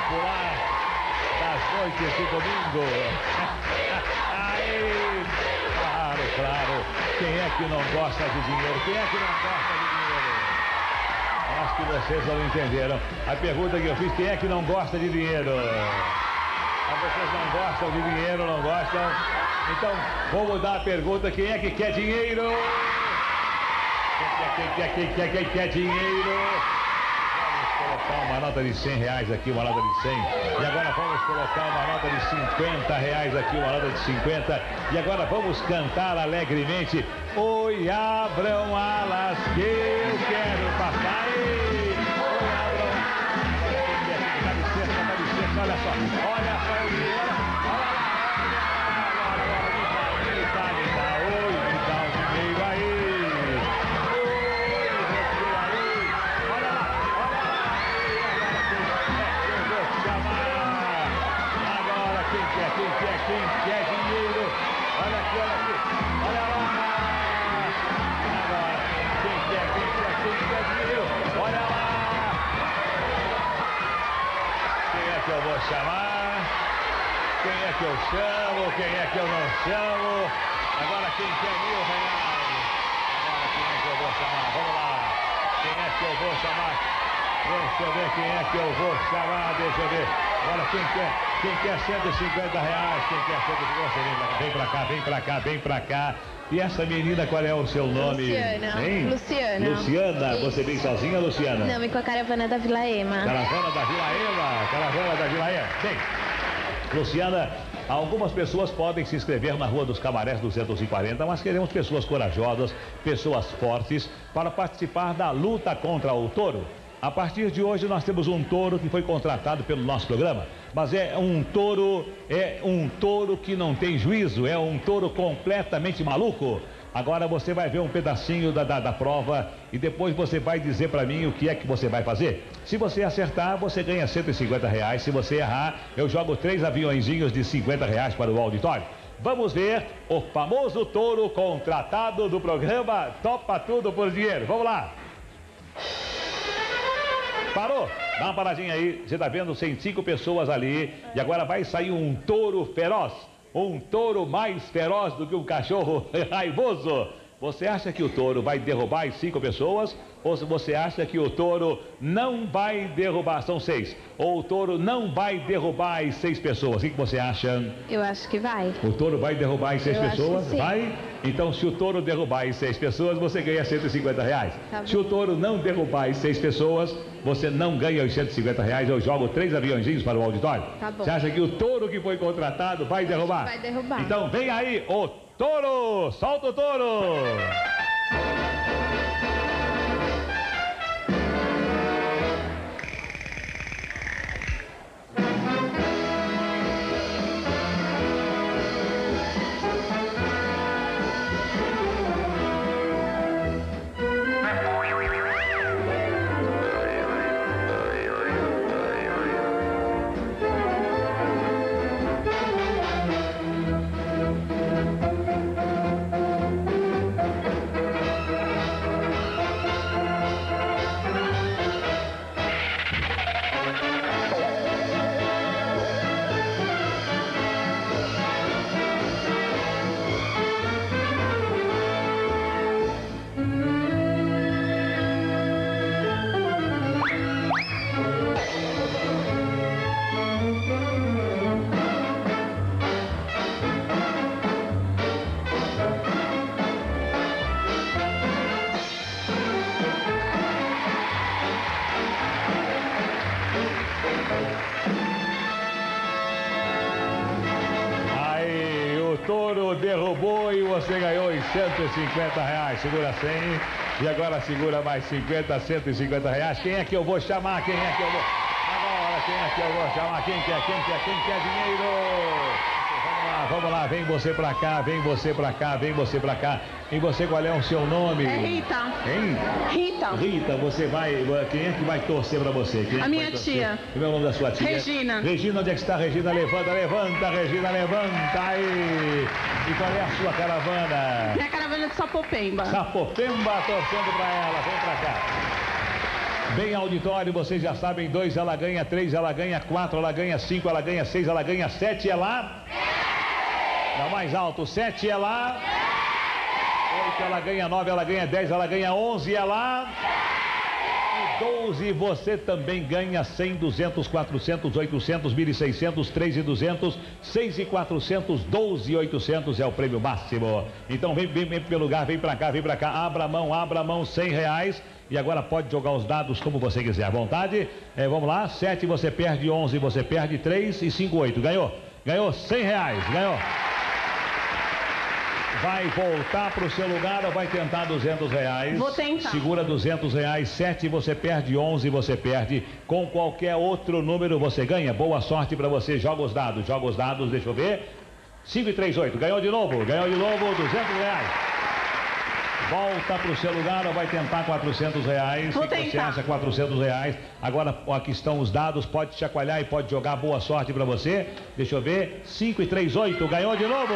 popular das noites de domingo. Aí, claro, claro. Quem é que não gosta de dinheiro? Quem é que não gosta de dinheiro? Acho que vocês não entenderam. A pergunta que eu fiz, quem é que não gosta de dinheiro? Vocês não gostam de dinheiro, não gostam? Então, vou mudar a pergunta, quem é que quer dinheiro? Quem quer dinheiro? Vamos colocar uma nota de R$100 aqui, uma nota de 100. E agora vamos colocar uma nota de R$50 aqui, uma nota de 50. E agora vamos cantar alegremente. Oi, abram alas que eu quero passar. Oi, abram. Dá licença, olha só. Olha só, olha lá. Oi, me dá o dinheiro aí. Quem quer dinheiro? Olha aqui, olha aqui. Olha lá. Agora, quem quer dinheiro? Olha lá. Quem é que eu vou chamar? Quem é que eu chamo? Quem é que eu não chamo? Agora, quem quer R$1.000? Agora, quem é que eu vou chamar? Vamos lá. Quem é que eu vou chamar? Deixa eu ver quem é que eu vou chamar. Deixa eu ver. Olha, quem quer R$150? Quem quer 150? Vem pra cá, vem pra cá, vem pra cá. E essa menina, qual é o seu nome? Luciana. Hein? Luciana. Luciana, Isso. você vem sozinha, Luciana? Não, vem com a caravana da Vila Ema. Caravana da Vila Ema, caravana da Vila Ema. Bem, Luciana, algumas pessoas podem se inscrever na Rua dos Camarés 240, mas queremos pessoas corajosas, pessoas fortes, para participar da luta contra o touro. A partir de hoje nós temos um touro que foi contratado pelo nosso programa, mas é um touro que não tem juízo, é um touro completamente maluco. Agora você vai ver um pedacinho da prova e depois você vai dizer para mim o que é que você vai fazer. Se você acertar, você ganha R$150. Se você errar, eu jogo 3 aviõezinhos de R$50 para o auditório. Vamos ver o famoso touro contratado do programa Topa Tudo por Dinheiro. Vamos lá. Parou? Dá uma paradinha aí. Você está vendo 105 pessoas ali. E agora vai sair um touro feroz. Um touro mais feroz do que um cachorro raivoso. Você acha que o touro vai derrubar as 5 pessoas? Ou você acha que o touro não vai derrubar, são 6, ou o touro não vai derrubar as 6 pessoas? O que você acha? Eu acho que vai. O touro vai derrubar as 6 pessoas? Acho que sim. Vai? Então, se o touro derrubar as 6 pessoas, você ganha R$150. Tá se o touro não derrubar as 6 pessoas, você não ganha os R$150. Eu jogo 3 aviãozinhos para o auditório. Tá bom. Você acha que o touro que foi contratado vai derrubar? Vai derrubar. Então, vem aí o touro! Solta o touro! Touro derrubou e você ganhou os R$150. Segura 100 e agora segura mais 50, R$150. Quem é que eu vou chamar? Quem é que eu vou... Agora, quem é que eu vou chamar? Quem quer dinheiro? Vamos lá, vem você pra cá, vem você pra cá, vem você pra cá. E você, qual é o seu nome? É Rita. Quem? Rita. Rita, você vai... Quem é que vai torcer pra você? Quem é A minha tia. Como é o nome da sua tia? Regina. Regina, onde é que está? Regina, levanta, Regina, levanta aí. E qual é a sua caravana? Minha caravana de Sapopemba. Sapopemba, torcendo pra ela, vem pra cá. Bem, auditório, vocês já sabem, 2 ela ganha, 3 ela ganha, 4 ela ganha, 5 ela ganha, 6 ela ganha, 7 é lá. Dá mais alto, 7 é lá. 8 ela ganha, 9 ela ganha, 10 ela ganha, 11 é lá. 12, você também ganha 100, 200, 400, 800, 1.600, 3.200, 6.400, 12.800 é o prêmio máximo. Então vem pelo lugar, vem pra cá, abra a mão, 100 reais. E agora pode jogar os dados como você quiser, à vontade. Vamos lá, 7 você perde, 11 você perde, 3 e 5, 8. Ganhou 100 reais, ganhou. Vai voltar para o seu lugar ou vai tentar 200 reais? Vou tentar. Segura 200 reais, 7 você perde, 11 você perde. Com qualquer outro número você ganha. Boa sorte para você. Joga os dados, deixa eu ver. 5 e 3, 8. Ganhou de novo, 200 reais. Volta para o seu lugar ou vai tentar 400 reais? Vou tentar. Você acha 400 reais? Agora aqui estão os dados, pode chacoalhar e pode jogar. Boa sorte para você. Deixa eu ver. 5 e 3, 8. Ganhou de novo.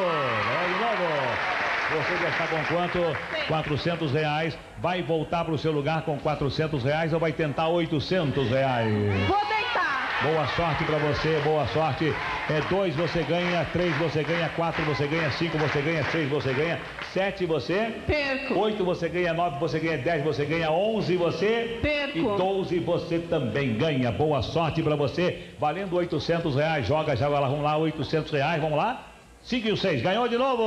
Você já está com quanto? 400 reais. Vai voltar para o seu lugar com 400 reais ou vai tentar 800 reais? Vou tentar. Boa sorte para você, boa sorte. 2 você ganha, 3 você ganha, 4 você ganha, 5 você ganha, 6 você ganha, 7 você perco. 8 você ganha, 9 você ganha, 10 você ganha, 11 você perco. E 12 você também ganha. Boa sorte para você. Valendo 800 reais. Joga, vamos lá, 800 reais, vamos lá. 5 e 6, ganhou de novo.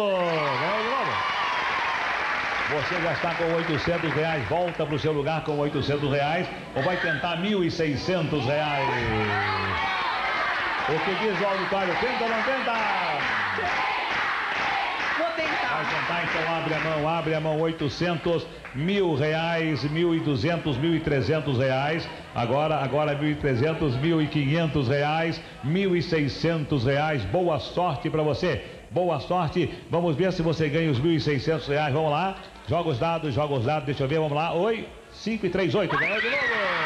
Você já está com 800 reais, volta para o seu lugar com 800 reais ou vai tentar 1.600 reais? O que diz o auditório? Tenta ou não tenta? Vou tentar. Vai tentar, então abre a mão, 800, 1.000 reais, 1.200, 1.300 reais. Agora 1.300, 1.500 reais, 1.600 reais. Boa sorte para você. Boa sorte. Vamos ver se você ganha os 1.600 reais. Vamos lá. Joga os dados. Deixa eu ver. Vamos lá. 5 e 3, 8. Ganhou de novo.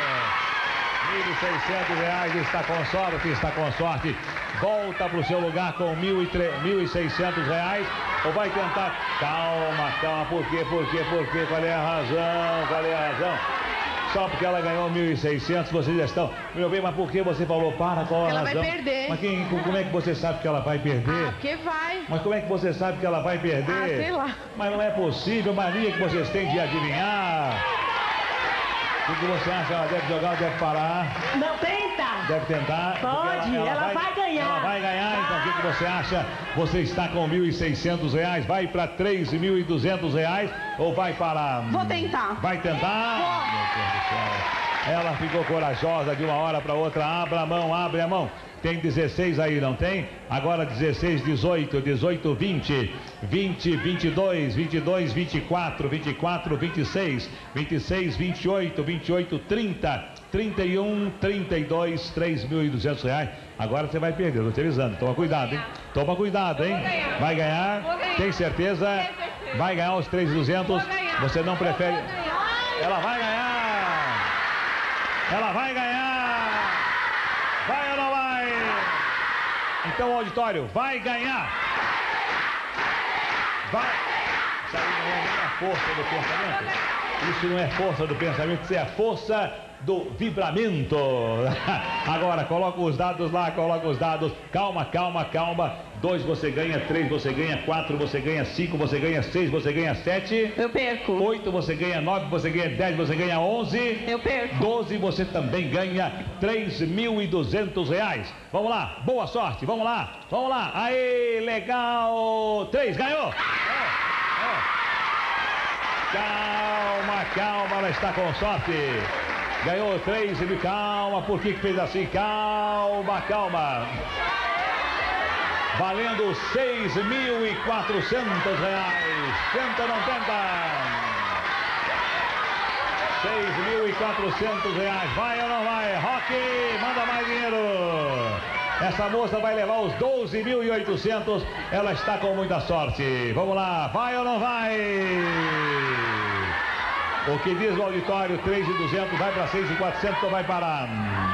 1.600 reais. Está com sorte. Volta para o seu lugar com 1.600 reais. Ou vai tentar. Calma. Por quê? Qual é a razão? Só porque ela ganhou 1.600, vocês já estão... Meu bem, mas por que você falou para? Qual a razão? Ela vai perder. Mas como é que você sabe que ela vai perder? Porque vai. Mas como é que você sabe que ela vai perder? Sei lá. Mas não é possível, mania que vocês têm de adivinhar. O que você acha? Ela deve jogar ou deve parar? Não, tenta. Deve tentar? Pode, ela vai ganhar. Ela vai ganhar, então o que você acha? Você está com 1.600 reais, vai para 3.200 reais ou vai parar? Vou tentar. Vai tentar? Meu Deus do céu. Ela ficou corajosa de uma hora para outra. Abre a mão. Tem 16 aí, não tem? Agora 16, 18, 18, 20, 20, 22, 22, 24, 24, 26, 26, 28, 28, 30, 31, 32, 3.200 reais. Agora você vai perder, estou te avisando. Toma cuidado, hein? Vai ganhar? Tem certeza? Vai ganhar os 3.200? Você não prefere? Ela vai ganhar! Vai ou não vai? Então, auditório, vai ganhar! Vai! Isso aí não é nem a força do pensamento. Isso não é força do pensamento, isso é a força do vibramento. Agora, coloca os dados lá, Calma. 2 você ganha, 3 você ganha, 4 você ganha, 5 você ganha, 6 você ganha, 7. Eu perco. 8 você ganha, 9 você ganha, 10 você ganha, 11. Eu perco. 12 você também ganha 3.200 reais. Vamos lá, boa sorte, vamos lá. Aê, legal. 3, ganhou. Calma, ela está com sorte. Ganhou 3, calma, por que fez assim? Calma. Valendo 6.400 reais. Tenta ou não tenta? 6.400 reais. Vai ou não vai? Roque, manda mais dinheiro. Essa moça vai levar os 12.800. Ela está com muita sorte. Vamos lá, vai ou não vai? O que diz o auditório? 3.200, vai para 6.400 ou vai parar?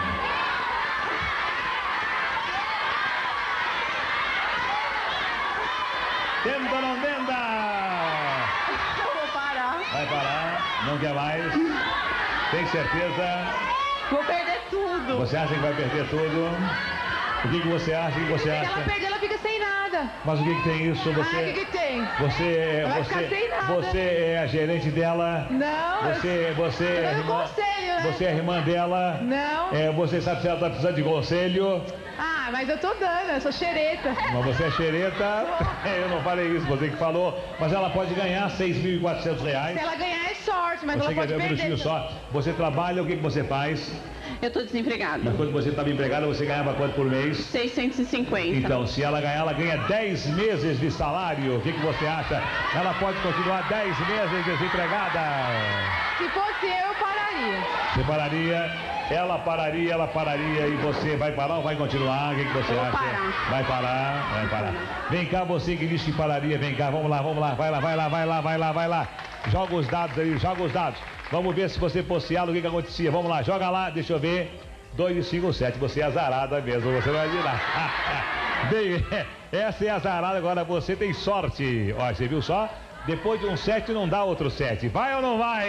Tenta ou não tenta? Eu vou parar. Vai parar, não quer mais. Tem certeza? Vou perder tudo. Você acha que vai perder tudo? O que você acha? O que você Se acha? ela perder, ela fica sem nada. Mas o que tem isso? O que tem? Vai ficar sem nada. Você é a gerente dela? Não. Você é eu irmã, conselho, né? você é irmã dela? Não. Você sabe se ela está precisando de conselho? Ah, mas eu tô dando, eu sou xereta. Mas você é xereta? Eu não falei isso, você que falou. Mas ela pode ganhar R$6.400. Se ela ganhar é sorte, mas Você ela quer pode ver um perder. minutinho só? Você trabalha, o que você faz? Eu tô desempregada. Mas quando você estava empregada, você ganhava quanto por mês? 650. Então, se ela ganhar, ela ganha 10 meses de salário. O que você acha? Ela pode continuar 10 meses desempregada. Se fosse eu pararia. Você pararia? Ela pararia e você vai parar ou vai continuar? O que você Eu vou acha? parar. Vai parar. Vem cá, você que disse que pararia, vem cá, vamos lá, vai lá. Joga os dados aí, joga os dados. Vamos ver se você fosse ela, o que acontecia. Vamos lá, joga lá, deixa eu ver. 2 e 5, 7. Você é azarada mesmo, você não vai virar. Bem, essa é azarada, agora você tem sorte. Olha, você viu só? Depois de um 7 não dá outro 7. Vai ou não vai?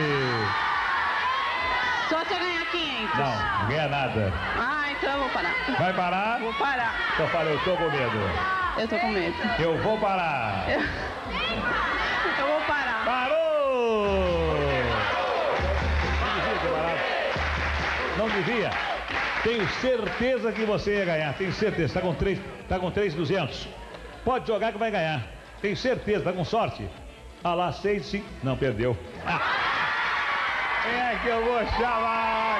Só se eu ganhar 500. Não ganha nada. Ah, então eu vou parar. Vai parar? Vou parar. Então fala, eu tô com medo. Eu tô com medo. Eu vou parar. Eu vou parar. Parou! Não devia. Tenho certeza que você ia ganhar. Tenho certeza. Tá com 3.200. Pode jogar que vai ganhar. Tenho certeza. Tá com sorte. Ah lá, 6, 5. Não, perdeu. É que eu vou chamar.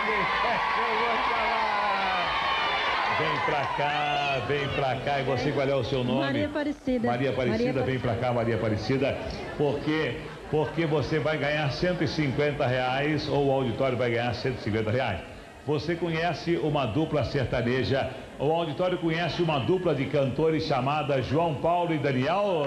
Vem pra cá. E você, qual é o seu nome? Maria Aparecida. Maria Aparecida, vem pra cá, Maria Aparecida. Porque você vai ganhar R$150 ou o auditório vai ganhar R$150. Você conhece uma dupla sertaneja? O auditório conhece uma dupla de cantores chamada João Paulo e Daniel?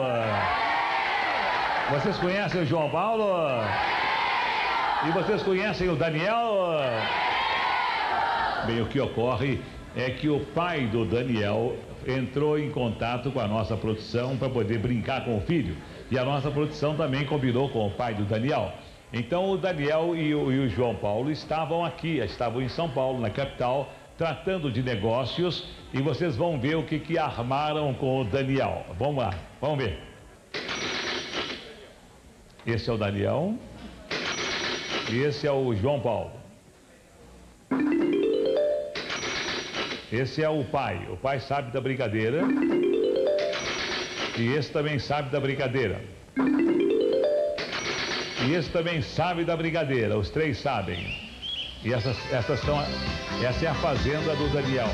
Vocês conhecem o João Paulo? E vocês conhecem o Daniel? Bem, o que ocorre é que o pai do Daniel entrou em contato com a nossa produção para poder brincar com o filho. E a nossa produção também combinou com o pai do Daniel. Então o Daniel e o João Paulo estavam aqui, estavam em São Paulo, na capital, tratando de negócios. E vocês vão ver o que armaram com o Daniel. Vamos lá, vamos ver. Esse é o Daniel. E esse é o João Paulo. Esse é o pai. O pai sabe da brincadeira. E esse também sabe da brincadeira. E esse também sabe da brincadeira. Os três sabem. E essa é a fazenda do Daniel.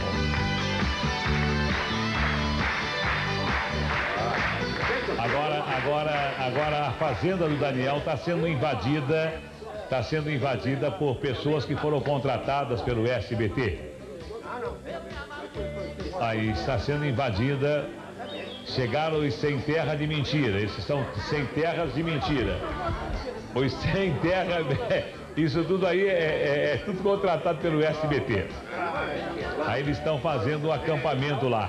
Agora a fazenda do Daniel está sendo invadida. Está sendo invadida por pessoas que foram contratadas pelo SBT. Aí está sendo invadida. Chegaram os sem terra de mentira. Esses são sem terras de mentira. Os sem terra, isso tudo aí é tudo contratado pelo SBT. Aí eles estão fazendo um acampamento lá.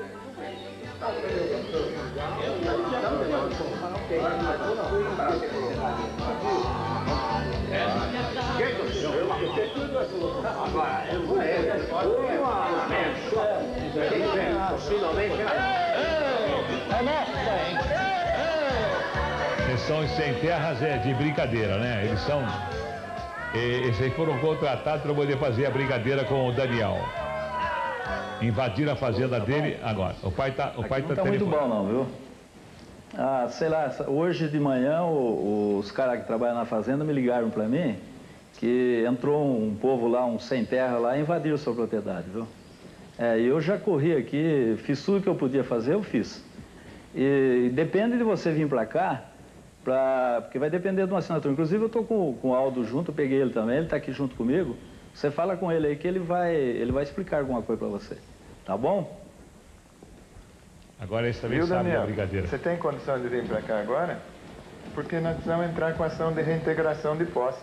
Eles são os sem terras de brincadeira, né? Eles aí foram contratados para poder fazer a brincadeira com o Daniel. Invadiram a fazenda dele agora. O pai tá não tá muito bom não, viu? Ah, sei lá, hoje de manhã os caras que trabalham na fazenda me ligaram para mim que entrou um povo lá, um sem terra lá, e invadiram sua propriedade, viu? Eu já corri aqui, fiz tudo que eu podia fazer, eu fiz. E depende de você vir para cá, porque vai depender de uma assinatura. Inclusive eu estou com o Aldo junto, eu peguei ele também, ele está aqui junto comigo. Você fala com ele aí que ele vai explicar alguma coisa para você, tá bom? Agora esse também sabe da brincadeira. Você tem condição de vir para cá agora? Porque nós precisamos entrar com a ação de reintegração de posse.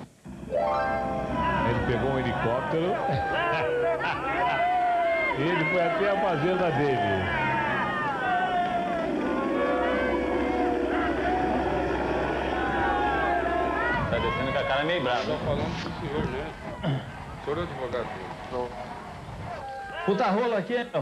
Ele pegou um helicóptero. Ele foi até a fazenda dele. Tá descendo com a cara é meio bravo. Estou falando com o senhor, né? O senhor é advogado. Puta rola aqui, hein, meu?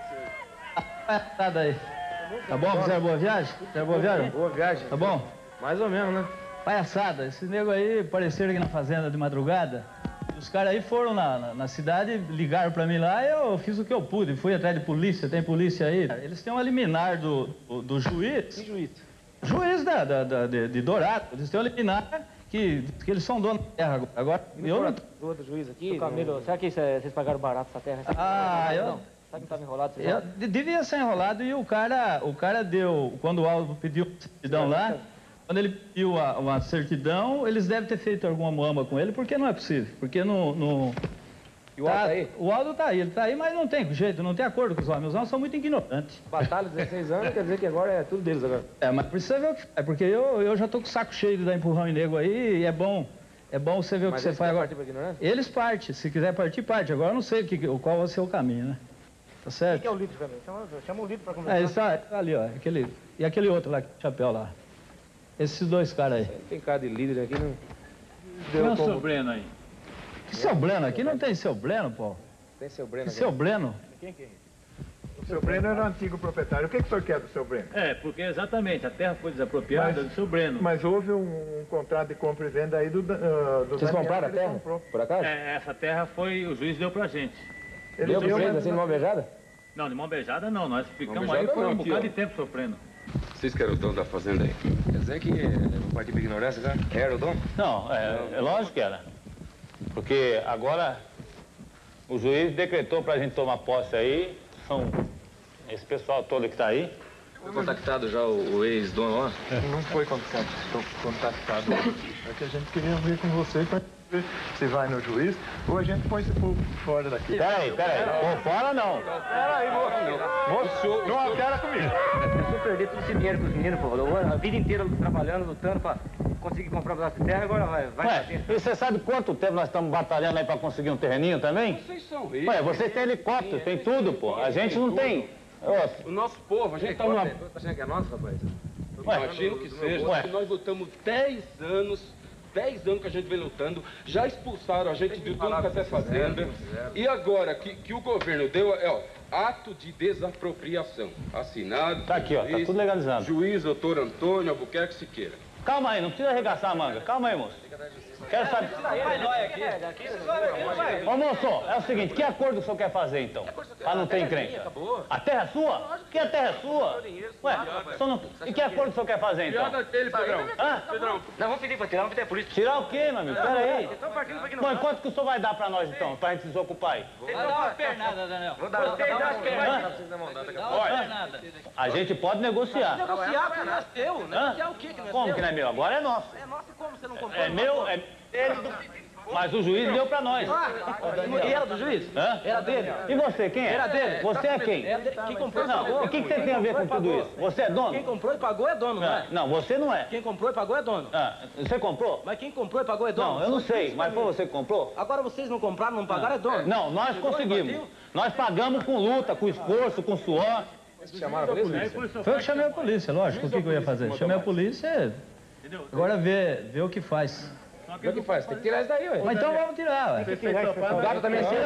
Nada aí. Tá bom? Fizeram boa viagem? Fizeram boa viagem? Boa viagem. Tá bom? Mais ou menos, né? Palhaçada. Esses negros aí apareceram aqui na fazenda de madrugada. Os caras aí foram na cidade, ligaram pra mim lá e eu fiz o que eu pude. Fui atrás de polícia, tem polícia aí. Eles têm uma liminar do juiz. Que juiz? Juiz de Dourado. Eles têm uma liminar que eles são donos da terra agora. Agora, eu não... Do outro juiz aqui? Camilo, será que vocês pagaram barato essa terra? Ah, eu... Não. Sabe que estava enrolado? Devia ser enrolado e o cara deu... Quando o Aldo pediu uma certidão lá, quando ele pediu uma certidão, eles devem ter feito alguma muamba com ele, porque não é possível. Porque no E o Aldo tá aí? O Aldo tá aí, ele tá aí, mas não tem jeito, não tem acordo com os homens. Os homens são muito ignorantes. Batalha, 16 anos, quer dizer que agora é tudo deles agora. É, mas precisa ver o que faz, porque eu já tô com o saco cheio de dar empurrão em nego aí e é bom você ver o que você faz agora. Eles partem, se quiser partir, parte. Agora eu não sei qual vai ser o caminho, né? Tá certo? Quem é o líder também? Chama o líder pra conversar. É, ele tá ali, ó. E aquele outro lá, chapéu lá. Esses dois caras aí. Tem cara de líder aqui, não... Quem é o seu Breno aí? Que seu Breno? Aqui não tem seu Breno, pô. Tem seu Breno Que aqui. seu Breno? Quem que é? O seu Breno era o antigo proprietário. O que o senhor quer do seu Breno? É, porque exatamente, a terra foi desapropriada do seu Breno. Mas houve um contrato de compra e venda aí do Vocês Daniel, compraram a que ele terra? comprou. Por acaso? É, essa terra foi, o juiz deu pra gente. Ele Deu deu, pra vocês, mas assim, numa beijada? Não, de mão beijada não, nós ficamos Mão aí beijada por não, um aqui, bocado ó. de tempo sofrendo. Vocês que eram o dono da fazenda aí. Quer dizer que o partido de ignorância, cara? Era o dono? Não, é lógico que era. Porque agora o juiz decretou pra gente tomar posse aí, são esse pessoal todo que tá aí. Foi contactado já o ex-dono lá? não foi contactado. É que a gente queria ver com você para ver se vai no juiz ou a gente põe esse povo fora daqui. Peraí, por fora não. Peraí, moço. Não altera comigo. Se eu perder todo esse dinheiro com os meninos, pô, a vida inteira trabalhando, lutando pra conseguir comprar um pedaço de terra, agora vai fazer. E você sabe quanto tempo nós estamos batalhando aí pra conseguir um terreninho também? Vocês são ricos. Ué, vocês têm helicóptero, tem tudo, pô. A gente não tem. O nosso povo, a gente tá numa... Tá achando que é nosso, rapaz? Imagino que seja. Ué. Nós lutamos 10 anos que a gente vem lutando, já expulsaram a gente de tudo que é fazenda. E agora que o governo deu, ato de desapropriação. Assinado. Tá aqui, ó, tá tudo legalizado. Juiz, doutor Antônio Albuquerque Siqueira. Calma aí, não precisa arregaçar a manga. Calma aí, moço. Quero saber. Ô, moço, é o seguinte, que acordo que o senhor quer fazer, então? Pra não ter encrenca? A terra é sua? Que a terra é sua? Ué, e que acordo que o senhor quer fazer, então? Piada dele, Pedrão. Hã? Não, vamos pedir pra tirar, vamos pedir a polícia. Tirar o quê, meu amigo? Pera aí. Estão partindo pra aqui no Bom, e quanto que o senhor vai dar pra nós, então? Pra gente desocupar aí? Vou dar uma pernada, Daniel. Vou dar uma pernada. Olha, a gente pode negociar. Negociar porque não é seu, Hã? negociar o quê que não é seu? Como que não é meu? Agora é nosso. É nosso e como você não comprou? É meu, é dele, mas o juiz deu pra nós. E era do juiz? Hã? Era dele? E você, quem é? Era dele. Você é quem? Quem comprou e Não, pagou. o que você tem a ver com tudo isso? Você é dono? Quem comprou e pagou é dono, não é? Não, você não é. Quem comprou e pagou é dono. Ah, você comprou? Mas quem comprou e pagou é dono. Não, eu não sei, mas foi você que comprou? Agora vocês não compraram, não pagaram, é dono. Não, nós conseguimos. Nós pagamos com luta, com esforço, com suor. Chamaram a polícia? Foi eu que chamei a polícia, lógico. O que eu ia fazer? Chamei a polícia, agora vê o que faz. O que faz? Tem que tirar isso daí, ué. Mas então vamos tirar, ué. O gato também é seu?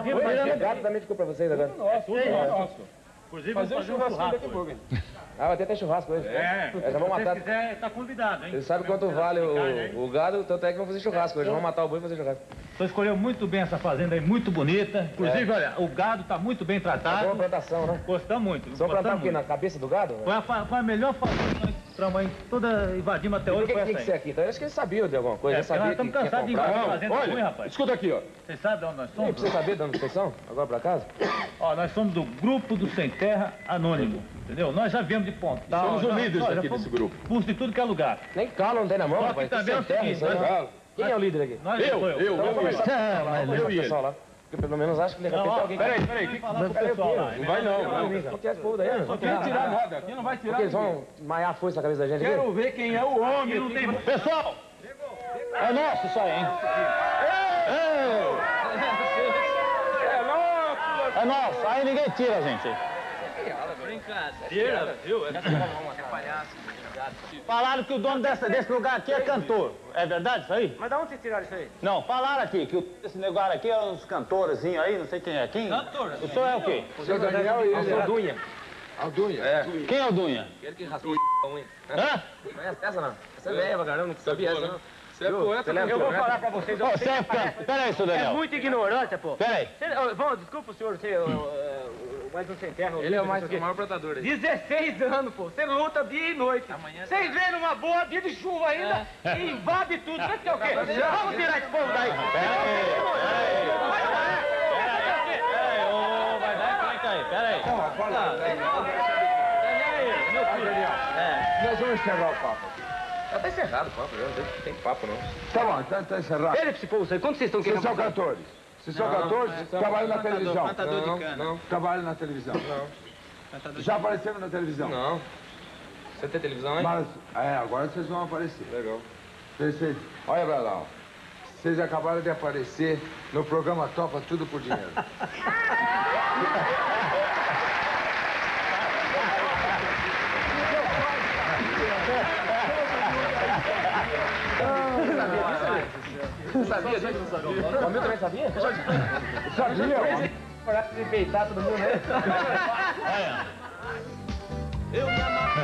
O gato também ficou pra vocês agora? Inclusive, Fazer um churrasquinho daqui a pouco, hein? Ah, vai ter até churrasco hoje. Já vão matar. se quiser, tá convidado, hein? Vocês sabem quanto vale o gado, tanto é que vão fazer churrasco hoje. Vão matar o boi e fazer churrasco. Você escolheu muito bem essa fazenda aí, muito bonita. Inclusive, olha, o gado tá muito bem É boa tratado. plantação, né? Gostamos muito. Vocês vão plantar o quê? Na cabeça do gado? Foi a melhor fazenda que nós entramos aí, toda invadimos até Por hoje. que foi tinha que essa ser aí. aqui? Então eu acho que eles sabiam de alguma coisa. É, Já sabiam nós estamos que ia cansados de comprar. invadir fazenda ruim, Olha, rapaz. escuta aqui, ó. Vocês sabem de onde nós Não somos? precisa saber da inspeção? Agora pra casa? Ó, nós somos do Grupo do Sem Terra Anônimo, entendeu? Nós já viemos de Pontal. Somos os líderes já aqui fomos desse grupo. Curso de tudo que é lugar. Nem calo não tem na mão, Só que rapaz. também é o Sem terra, seguinte, isso aí. Legal. Quem é o líder aqui? Nós, sou eu. Então vamos conversar com eu o pessoal lá. Porque pelo menos acho que de repente Não, ó, alguém... Peraí. Falar pro pessoal lá. Não vai não. Não quer foda aí, Não quer tirar nada. Aqui não vai tirar Porque eles ninguém. vão maiar a força na cabeça da gente aqui? Quero ver quem é o homem. Não tem... Pessoal, é nosso isso aí, hein? É nosso, aí ninguém tira, gente. Brincadeira, viu? É palhaço. Falaram que o dono desse lugar aqui é cantor. É verdade isso aí? Mas da onde vocês tiraram isso aí? Não, falaram aqui que esse lugar aqui é uns cantorzinhos aí, não sei quem é. Quem? Cantor. O senhor é o quê? O seu Daniel e ele. Aldunha. Aldunha? É. Quem é o Dunha? Aquele que raspou a unha. Hã? Conhece essa não? Essa é velha, caramba, não sabia essa não. Você é poeta, Eu vou falar pra vocês. Você é cantor. Pera aí, seu Daniel. É muita ignorância, pô. Pera aí. Bom, desculpa o senhor, mais um sem terra. Ele é o maior plantador aí. 16 anos, pô. Você luta dia e noite. Vocês vêm numa boa, dia de chuva ainda, e invade tudo. Você quer o quê? Vamos tirar esse povo daí. Pera aí. Nós vamos encerrar o papo. Já tá encerrado o papo, não tem papo não. Tá bom, tá encerrado. Ele esse povo aí, quanto vocês estão querendo? Vocês são cantores? Vocês são cantores? Trabalham na televisão? Cantador de cana. Não. Trabalham na televisão? Não. Já apareceram na televisão? Não. Você tem televisão aí? Mas, agora vocês vão aparecer. Legal. Olha, Bradão. Vocês acabaram de aparecer no programa Topa Tudo por Dinheiro. Você sabia disso? Não sabia? O Camilo também sabia? Sabia? Para de peitar todo mundo, né? Eu me amarro.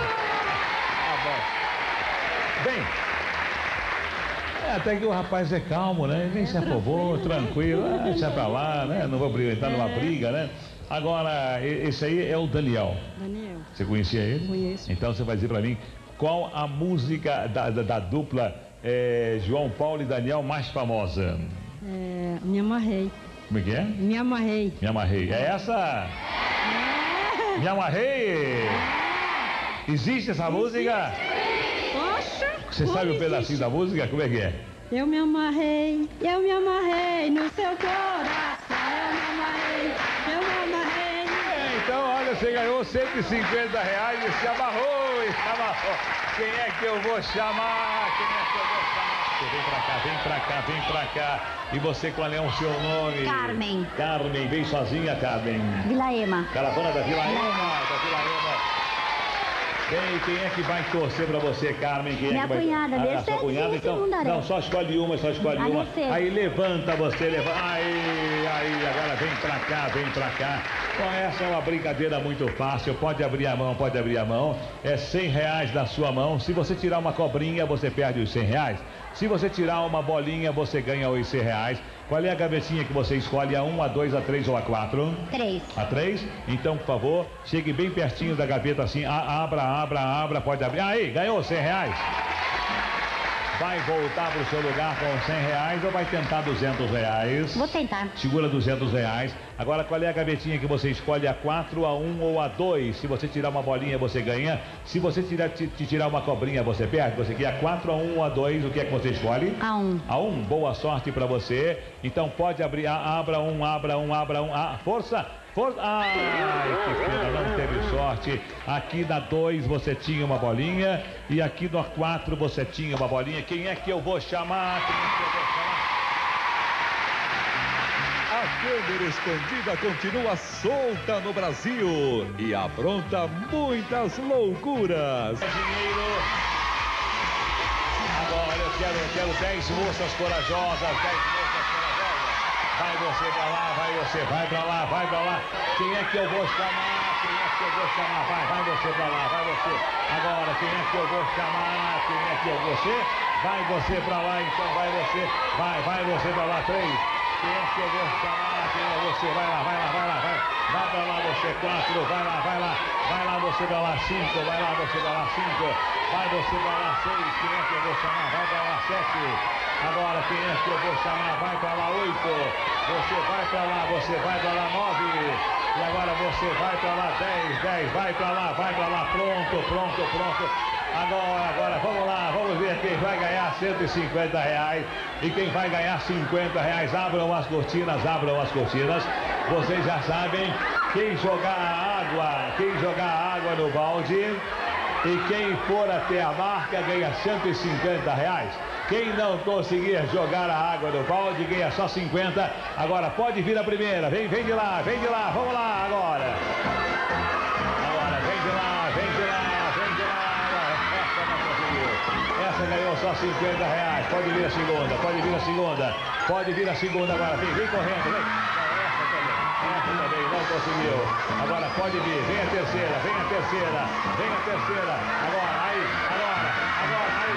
Bem, até que o rapaz é calmo, né? Nem se afobou, tranquilo, deixa pra lá, né? Não vou entrar numa briga, né? Agora, esse aí é o Daniel. Daniel. Você conhecia ele? Conheço. Então você vai dizer pra mim qual a música da dupla João Paulo e Daniel mais famosa? Me amarrei. Como é que é? Me amarrei. Me amarrei. É essa? Me amarrei. Existe essa música? Poxa! Você sabe um pedacinho da música? Como é que é? Eu me amarrei no seu coração. Eu me amarrei. Então, olha, você ganhou R$150 e se amarrou, Quem é que eu vou chamar? Vem pra cá. E você, qual é o seu nome? Carmen. Carmen, vem sozinha, Carmen. Vila Ema. Caravana da Vila Ema. Bem, quem é que vai torcer pra você, Carmen? Quem Minha é que vai... cunhada, dê sua cunhada, então. Não, só escolhe uma. Aí levanta você, Aí, agora vem pra cá. Bom, essa é uma brincadeira muito fácil. Pode abrir a mão. É R$100 da sua mão. Se você tirar uma cobrinha, você perde os R$100. Se você tirar uma bolinha, você ganha os R$100. Qual é a gavetinha que você escolhe? A 1, a 2, a 3 ou a 4? 3. A 3? Então, por favor, chegue bem pertinho da gaveta assim. Abra. Pode abrir. Aí, ganhou R$100. Vai voltar para o seu lugar com R$100 ou vai tentar R$200? Vou tentar. Segura R$200. Agora, qual é a gavetinha que você escolhe? A 4, a 1 ou a 2? Se você tirar uma bolinha, você ganha. Se você tirar uma cobrinha, você perde. Você quer a 4, a 1 ou a 2? O que é que você escolhe? A 1. A 1. Boa sorte para você. Então, pode abrir. Abra um. Força! Ai, que pena, não teve sorte. Aqui na 2 você tinha uma bolinha. E aqui na 4 você tinha uma bolinha. Quem é que eu vou chamar? A câmera escondida continua solta no Brasil e apronta muitas loucuras. Dinheiro. Agora eu quero 10 moças corajosas. Vai você pra lá, vai pra lá. Quem é que eu vou chamar? Vai você pra lá, vai você. Agora, quem é que eu vou chamar? Vai você pra lá, então vai você. Vai você pra lá, 3. Quem é que eu vou chamar? Quem é você? Vai lá. Vai pra lá você, 4. Vai lá você pra lá, 5. Vai lá você pra lá, 5. Vai você pra lá, 6. Quem é que eu vou chamar? Vai pra lá, 7. Agora, quem é que eu vou chamar? Vai pra lá, 8. Você vai pra lá, 9. E agora você vai pra lá, 10. Vai pra lá, pronto. Agora, vamos lá, vamos ver quem vai ganhar R$150. E quem vai ganhar R$50. Abram as cortinas. Vocês já sabem, quem jogar a água no balde e quem for até a marca ganha R$150. Quem não conseguir jogar a água no balde ganha só 50. Agora pode vir a primeira. Vem de lá. Vamos lá agora. só 50 reais. Pode vir a segunda, pode vir a segunda. Pode vir a segunda agora. Vem correndo, vem. Essa também não conseguiu. Agora pode vir. Vem a terceira, vem a terceira. Vem a terceira. Agora, aí, agora, aí.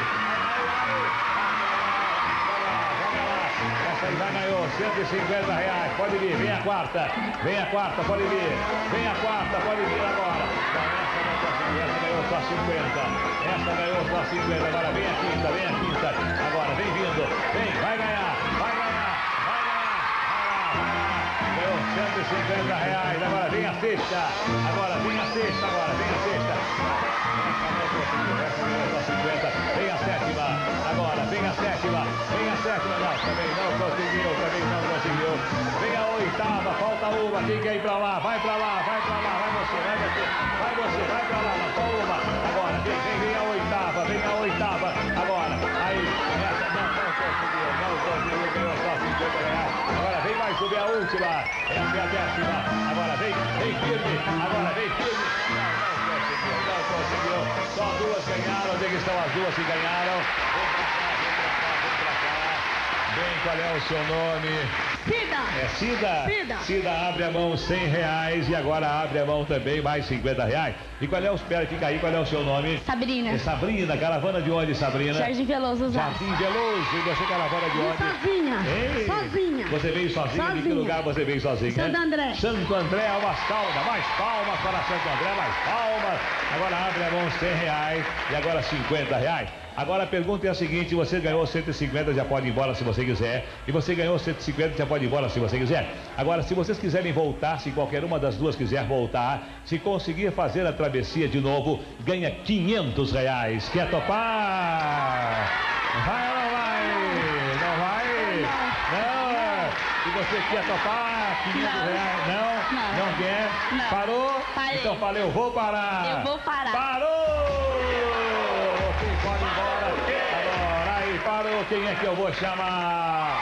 Essa aí já ganhou 150 reais. Pode vir, vem a quarta. Vem a quarta, pode vir. Vem a quarta, pode vir agora. Essa ganhou só 50. Essa ganhou só 50. Agora vem a quinta, vem a quinta. Agora vem vindo. Vem, vai ganhar, vai ganhar, vai ganhar. Ganhou 150 reais. Agora vem a sexta. Agora vem a sexta, agora vem a sexta. Essa ganhou só 50. Vem a sétima. Agora vem a sétima. Vem a sétima. Não, também não conseguiu, também não conseguiu. Vem a oitava, falta uma. Quem quer ir pra lá? Vai pra lá, vai pra lá. Vai você, vai você. Vai você, vai pra lá. Só uma. Agora, vem a oitava, vem a oitava. Agora, aí. Essa não conseguiu, não conseguiu. Ganhou só 50 reais. Agora vem mais subir a última. Essa é a décima. Agora vem firme. Agora vem firme. Não conseguiu. Só duas ganharam. Onde estão as duas que ganharam? Vem pra cá. Bem, qual é o seu nome? Cida. É Cida? Cida. Cida abre a mão 100 reais e agora abre a mão também mais 50 reais. E qual é o, espera, fica aí, qual é o seu nome? Sabrina. É Sabrina, caravana de onde, Sabrina? Jardim Veloso, Osasco. Jardim Veloso, e você caravana de onde? Sozinha. Ei, sozinha. Você veio sozinha? De que lugar você veio sozinha? Santo André. Santo André, umas palmas, mais palmas para Santo André, mais palmas. Agora abre a mão 100 reais e agora 50 reais. Agora a pergunta é a seguinte, você ganhou 150, já pode ir embora se você quiser. E você ganhou 150, já pode ir embora se você quiser. Agora, se vocês quiserem voltar, se qualquer uma das duas quiser voltar, se conseguir fazer a travessia de novo, ganha 500 reais. Quer topar? Vai ou não vai? Não vai? Não. Se você quer topar, 500 reais. Não? Não quer? Não. Parou? Parei. Então falei, eu vou parar. Eu vou parar. Parou! Pode ir embora. Agora aí, parou. Quem é que eu vou chamar?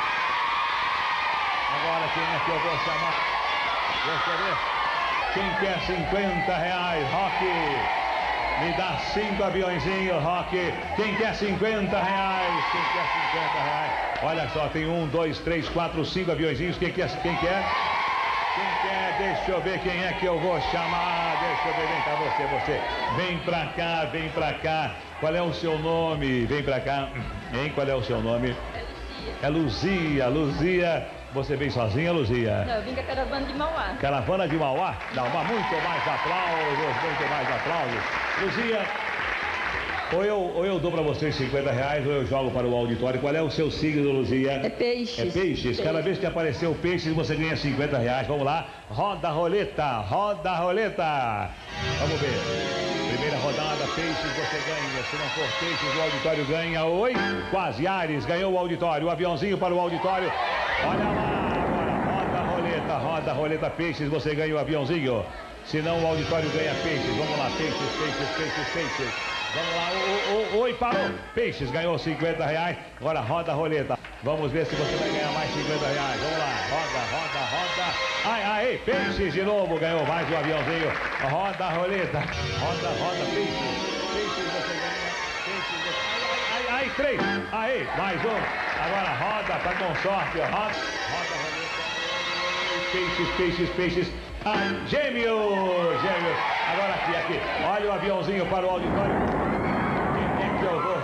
Agora quem é que eu vou chamar? Deixa eu ver. Quem quer 50 reais? Rock. Me dá 5 aviãozinhos, Rock. Quem quer 50 reais? Quem quer 50 reais? Olha só, tem 1, 2, 3, 4, 5 aviãozinhos. Quem quer? Quem quer? Quem quer? Deixa eu ver quem é que eu vou chamar. Deixa eu ver, vem cá você. Vem pra cá, vem pra cá. Qual é o seu nome? Vem pra cá. Hein? Qual é o seu nome? É Luzia. Luzia. Você vem sozinha, Luzia? Não, eu vim com a caravana de Mauá. Caravana de Mauá? Dá muito mais aplausos. Luzia, ou eu dou pra vocês 50 reais ou eu jogo para o auditório. Qual é o seu signo, Luzia? É peixes. É peixes. Cada vez que apareceu peixes, você ganha 50 reais. Vamos lá. Roda a roleta, roda a roleta. Vamos ver. Primeira rodada, peixes, você ganha. Se não for peixes, o auditório ganha. Oi, quase. Ares ganhou o auditório. O aviãozinho para o auditório. Olha lá, agora roda a roleta, peixes, você ganha o aviãozinho. Se não, o auditório ganha peixes. Vamos lá, peixes. Vamos lá, oi, parou. Peixes ganhou 50 reais. Agora roda a roleta. Vamos ver se você vai ganhar mais 50 reais. Vamos lá, roda. Ai, peixes de novo, ganhou mais um aviãozinho. Roda a roleta. Roda, peixes. Peixes você ganha. Peixes você... Ai, 3. Aí, mais um. Agora roda, tá com sorte. Roda a roleta. Peixes. Ai, gêmeos. Agora aqui. Olha o aviãozinho para o auditório. Quem é que eu vou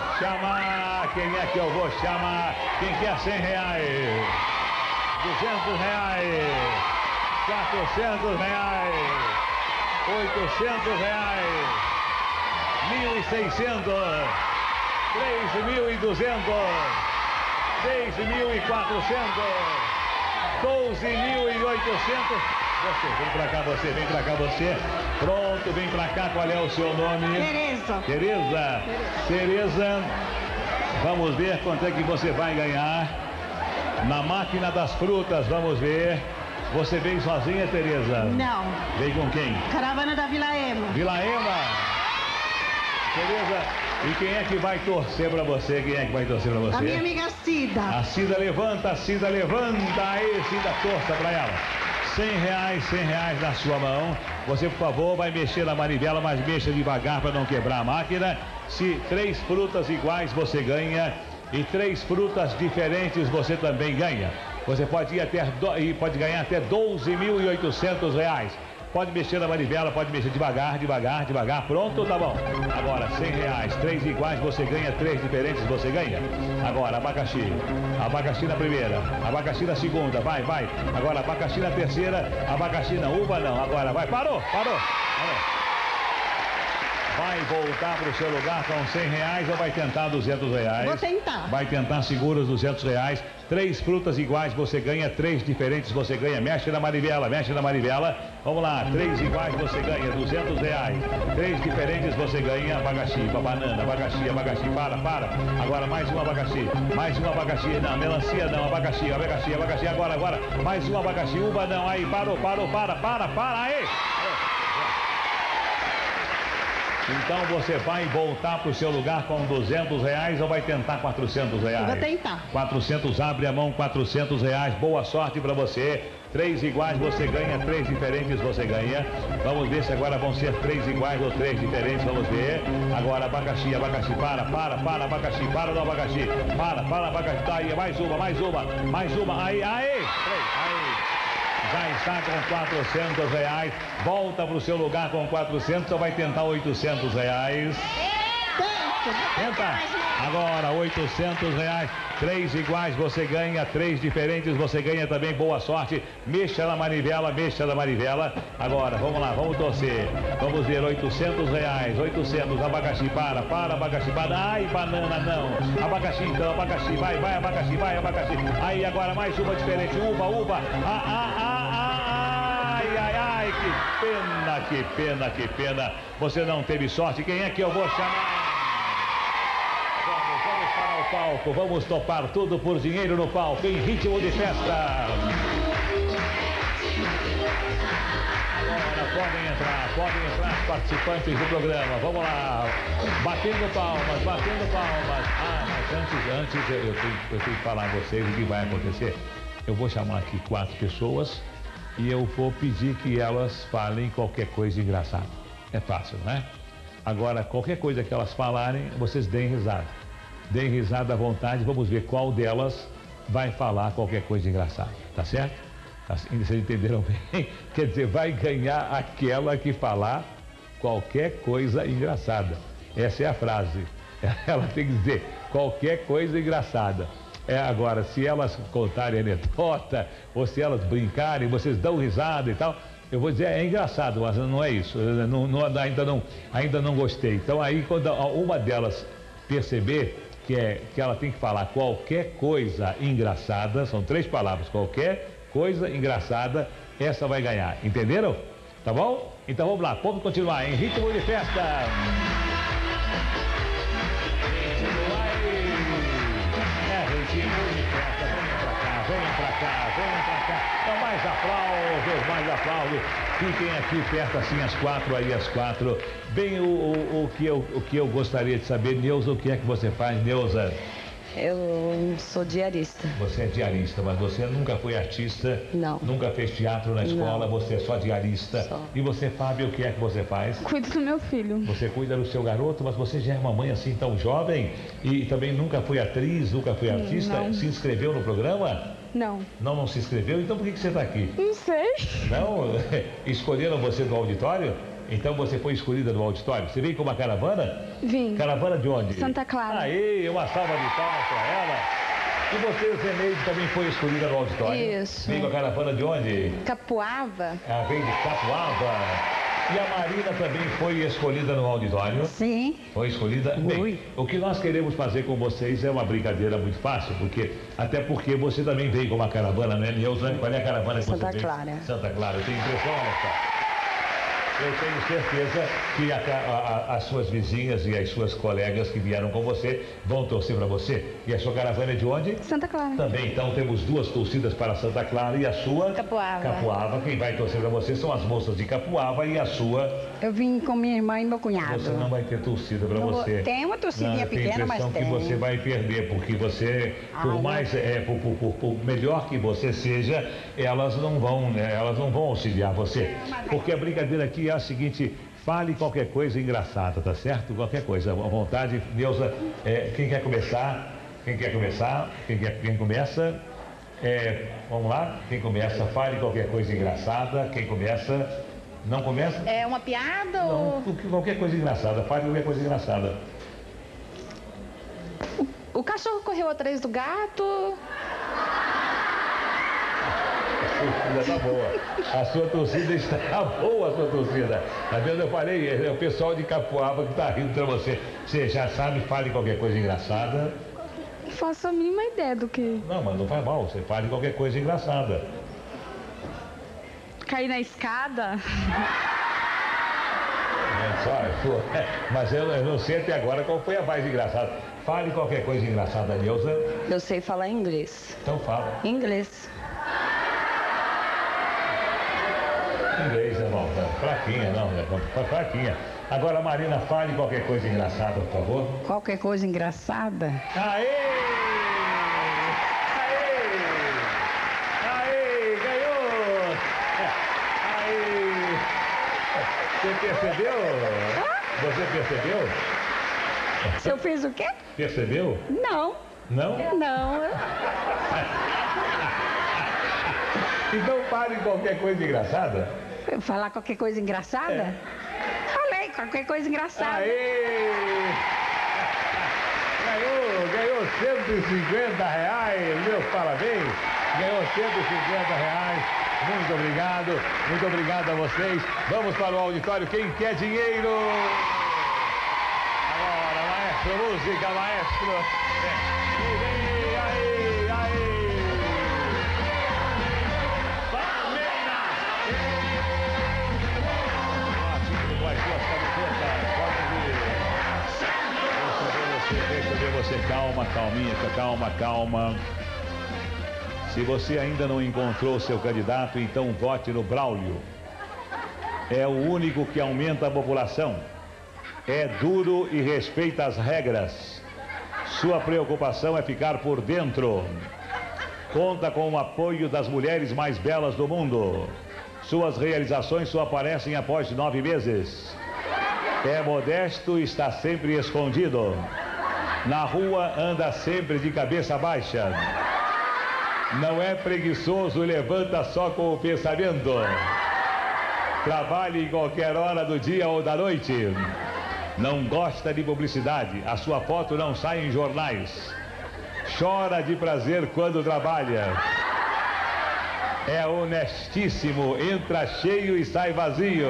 chamar? Quem quer 100 reais? 200 reais. 400 reais. 800 reais. 1.600. 3.200. 6.400. 12.800. Vem pra cá você. Pronto, vem pra cá. Qual é o seu nome? Tereza. Vamos ver quanto é que você vai ganhar na máquina das frutas. Vamos ver. Você veio sozinha, Tereza? Não. Veio com quem? Caravana da Vila Ema. Tereza, e quem é que vai torcer pra você? A minha amiga Cida. A Cida levanta. Aí, Cida, torça pra ela. 100 reais na sua mão. Você, por favor, vai mexer na manivela, mas mexa devagar para não quebrar a máquina. Se 3 frutas iguais você ganha e 3 frutas diferentes você também ganha. Você pode pode ganhar até R$12.800. Pode mexer na manivela, pode mexer devagar, devagar, devagar. Pronto, tá bom. Agora, R$100. 3 iguais você ganha, 3 diferentes você ganha. Agora, abacaxi. Abacaxi na primeira, abacaxi na segunda, vai, vai. Agora, abacaxi na terceira, abacaxi na uva não. Agora, vai, parou, parou. Vai voltar para o seu lugar com R$100 ou vai tentar R$200? Vou tentar. Vai tentar seguros R$200. 3 frutas iguais você ganha, 3 diferentes você ganha. Mexe na manivela, mexe na manivela. Vamos lá, 3 iguais você ganha, R$200. 3 diferentes você ganha, abacaxi, banana, abacaxi, abacaxi, para. Agora mais um abacaxi, não, melancia não, abacaxi, agora, mais um abacaxi, uva não, aí, parou, aí. Então você vai voltar para o seu lugar com R$200 ou vai tentar R$400? Vou tentar. 400, abre a mão, R$400. Boa sorte para você. 3 iguais você ganha, 3 diferentes você ganha. Vamos ver se agora vão ser 3 iguais ou 3 diferentes, vamos ver. Agora abacaxi, para, abacaxi, para no abacaxi. Para, abacaxi, tá aí, mais uma, aí. Já está com R$400. Volta para o seu lugar com 400 ou vai tentar R$800? Tenta. Agora R$800. 3 iguais você ganha, 3 diferentes você ganha também. Boa sorte. Mexa na manivela. Agora, vamos lá, vamos torcer. Vamos ver, R$800. 800, abacaxi, para, abacaxi, para. Ai, banana não. Abacaxi então, abacaxi, vai, abacaxi. Aí, agora mais uma diferente. Uva. Ai, que pena. Você não teve sorte. Quem é que eu vou chamar? Vamos para o palco. Vamos topar tudo por dinheiro no palco, em ritmo de festa. Agora podem entrar os participantes do programa. Vamos lá. Batendo palmas. Mas antes eu tenho que falar a vocês o que vai acontecer. Eu vou chamar aqui 4 pessoas. E eu vou pedir que elas falem qualquer coisa engraçada. É fácil, né? Agora, qualquer coisa que elas falarem, vocês deem risada. Deem risada à vontade, vamos ver qual delas vai falar qualquer coisa engraçada. Tá certo? Assim, vocês entenderam bem? Quer dizer, vai ganhar aquela que falar qualquer coisa engraçada. Essa é a frase. Ela tem que dizer qualquer coisa engraçada. Agora, se elas contarem anedota, ou se elas brincarem, vocês dão risada e tal, eu vou dizer, é engraçado, mas não é isso. Ainda não gostei. Então aí, quando uma delas perceber que ela tem que falar qualquer coisa engraçada, são 3 palavras, qualquer coisa engraçada, essa vai ganhar. Entenderam? Tá bom? Então vamos lá, vamos continuar em ritmo de festa. Vem pra cá. Então, mais aplausos. Fiquem aqui perto, assim, as 4. Bem, o que eu gostaria de saber, Neuza, o que é que você faz, Neuza? Eu sou diarista. Você é diarista, mas você nunca foi artista? Não. Nunca fez teatro na escola? Não. Você é só diarista? Só. E você, Fábio, o que é que você faz? Cuido do meu filho. Você cuida do seu garoto, mas você já é uma mãe assim tão jovem e também nunca foi atriz, nunca foi artista? Não. Se inscreveu no programa? Não. Não se inscreveu? Então por que você está aqui? Não sei. Não? Escolheram você do auditório? Então você foi escolhida no auditório. Você veio com uma caravana? Vim. Caravana de onde? Santa Clara. Aí, uma salva de palmas para ela. E você, Zeneide, também foi escolhida no auditório? Isso. Veio com a caravana de onde? Capuava. Ela veio de Capuava. E a Marina também foi escolhida no auditório? Sim. Foi escolhida? Bem, o que nós queremos fazer com vocês é uma brincadeira muito fácil, até porque você também veio com uma caravana, né, Neuza? Qual é a caravana que você veio? Santa Clara. Santa Clara. Eu tenho impressão, olha só. Eu tenho certeza que as suas vizinhas e as suas colegas que vieram com você vão torcer para você. E a sua caravana é de onde? Santa Clara. Também, então temos 2 torcidas para Santa Clara e a sua? Capuava. Capuava. Quem vai torcer para você são as moças de Capuava e a sua? Eu vim com minha irmã e meu cunhado. Você não vai ter torcida para você. Tem uma torcidinha pequena, mas tem. Tem a impressão que você vai perder, porque você, por melhor que você seja, elas não vão auxiliar você. Porque a brincadeira aqui é a seguinte: Fale qualquer coisa engraçada, tá certo? Qualquer coisa, à vontade. Neuza, quem quer começar? Quem quer começar? Quem começa? Vamos lá, quem começa? Fale qualquer coisa engraçada. Quem começa? Não começa? É uma piada ou... Qualquer coisa engraçada, fale qualquer coisa engraçada. O cachorro correu atrás do gato. Tá boa. A sua torcida está boa, a sua torcida. Tá vendo? Eu falei, é o pessoal de Capoava que tá rindo pra você. Você já sabe, fale qualquer coisa engraçada. Não faço a mínima ideia do que. Não, mas não faz mal, você fale qualquer coisa engraçada. Cair na escada. Mas eu não sei até agora qual foi a mais engraçada. Fale qualquer coisa engraçada, Neuza. Eu sei falar inglês. Então fala. Inglês. Inglês, é bom. Fraquinha, não. Fraquinha. Agora, Marina, fale qualquer coisa engraçada, por favor. Qualquer coisa engraçada? Aê! Ganhou! Aê! Você percebeu? Você percebeu? Se eu fiz o quê? Percebeu? Não. Não? Não. Então fale qualquer coisa engraçada. Falar qualquer coisa engraçada? Falei qualquer coisa engraçada. Aê! Ganhou R$150, meus parabéns. Ganhou R$150. Muito obrigado a vocês. Vamos para o auditório. Quem quer dinheiro? Agora, maestro, música, maestro. E vem aí. Palmeiras! Vai suas camisetas. Deixa eu ver você. Calma. Se você ainda não encontrou seu candidato, então vote no Braulio. É o único que aumenta a população. É duro e respeita as regras. Sua preocupação é ficar por dentro. Conta com o apoio das mulheres mais belas do mundo. Suas realizações só aparecem após 9 meses. É modesto e está sempre escondido. Na rua anda sempre de cabeça baixa. Não é preguiçoso e levanta só com o pensamento. Trabalha em qualquer hora do dia ou da noite. Não gosta de publicidade. A sua foto não sai em jornais. Chora de prazer quando trabalha. É honestíssimo. Entra cheio e sai vazio.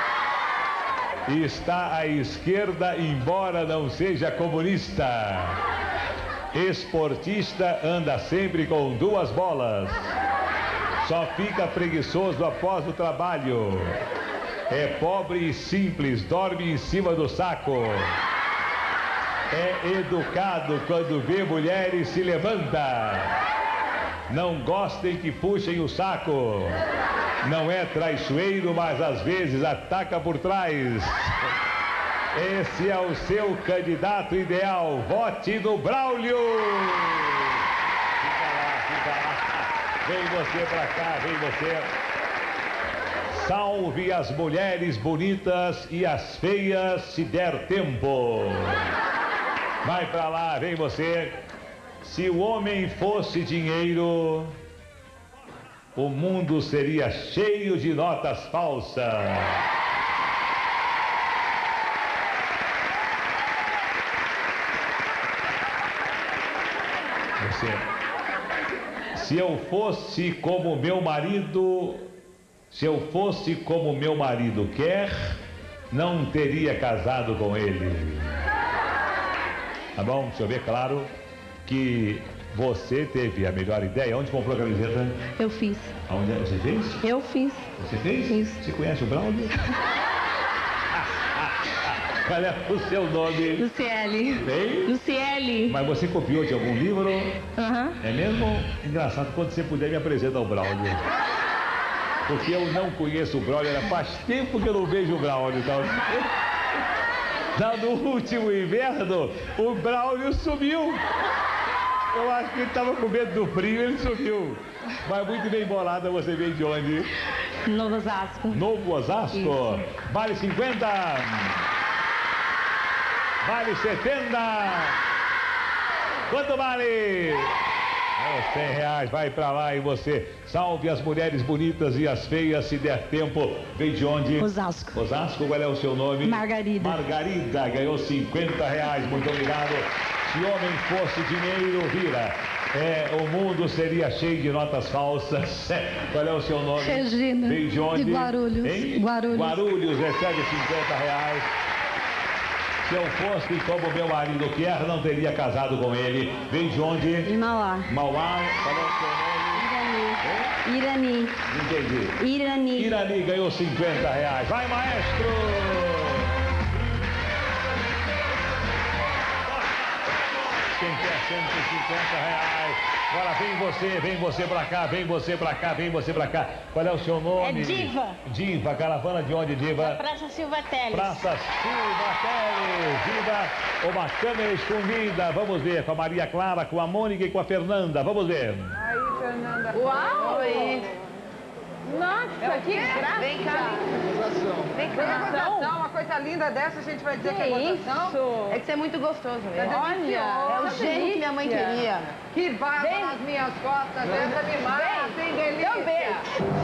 Está à esquerda, embora não seja comunista. Esportista, anda sempre com 2 bolas. Só fica preguiçoso após o trabalho. É pobre e simples, dorme em cima do saco. É educado, quando vê mulheres se levanta. Não gostem que puxem o saco. Não é traiçoeiro, mas às vezes ataca por trás. Esse é o seu candidato ideal. Vote no Braulio. Fica lá. Vem você pra cá, vem você. Salve as mulheres bonitas e as feias, se der tempo. Vai pra lá, vem você. Se o homem fosse dinheiro, o mundo seria cheio de notas falsas. Se eu fosse como meu marido, quer, não teria casado com ele. Tá bom? Deixa eu ver, claro, que você teve a melhor ideia. Onde comprou a camiseta? Eu fiz. Aonde você fez? Eu fiz. Você fez? Fiz. Você conhece o Braulio? Qual é o seu nome? Luciele. Bem? Luciele. Mas você copiou de algum livro? Aham. É mesmo? Engraçado, quando você puder me apresenta ao Braulio. Porque eu não conheço o Braulio, faz tempo que eu não vejo o Braulio. No último inverno, o Braulio sumiu. Eu acho que ele estava com medo do frio, ele subiu. Mas muito bem bolada, você veio de onde? Novo Osasco. Novo Osasco? Isso. Vale 50. Vale 70. Quanto vale? R$100, vai pra lá e você salve as mulheres bonitas e as feias, se der tempo. Vem de onde? Osasco. Osasco, qual é o seu nome? Margarida. Margarida, ganhou R$50, muito obrigado. Se homem fosse dinheiro, vira. O mundo seria cheio de notas falsas. Qual é o seu nome? Regina. Vem de onde? De Guarulhos. Hein? Guarulhos, recebe R$50. Se eu fosse como meu marido quer, não teria casado com ele. Vem de onde? De Mauá. Mauá, qual é o seu nome? Irani. Entendi. Irani. Irani ganhou R$50. Vai, maestro! Quem quer R$150? Agora vem você pra cá, vem você pra cá, vem você pra cá. Qual é o seu nome? É Diva. Diva, caravana de onde, Diva? Da Praça Silva Teles. Praça Silva Teles. Diva, uma câmera escondida. Vamos ver com a Maria Clara, com a Mônica e com a Fernanda. Vamos ver. Aí, Fernanda. Uau! Oi. Nossa, que graça! Vem cá. Vem cá. Uma coisa linda dessa, a gente vai dizer que é gozação? Isso? É que você é muito gostoso mesmo. Olha, é o jeito que minha mãe queria. Que barba nas minhas costas, essa me mata, hein, delícia? Deu beijo.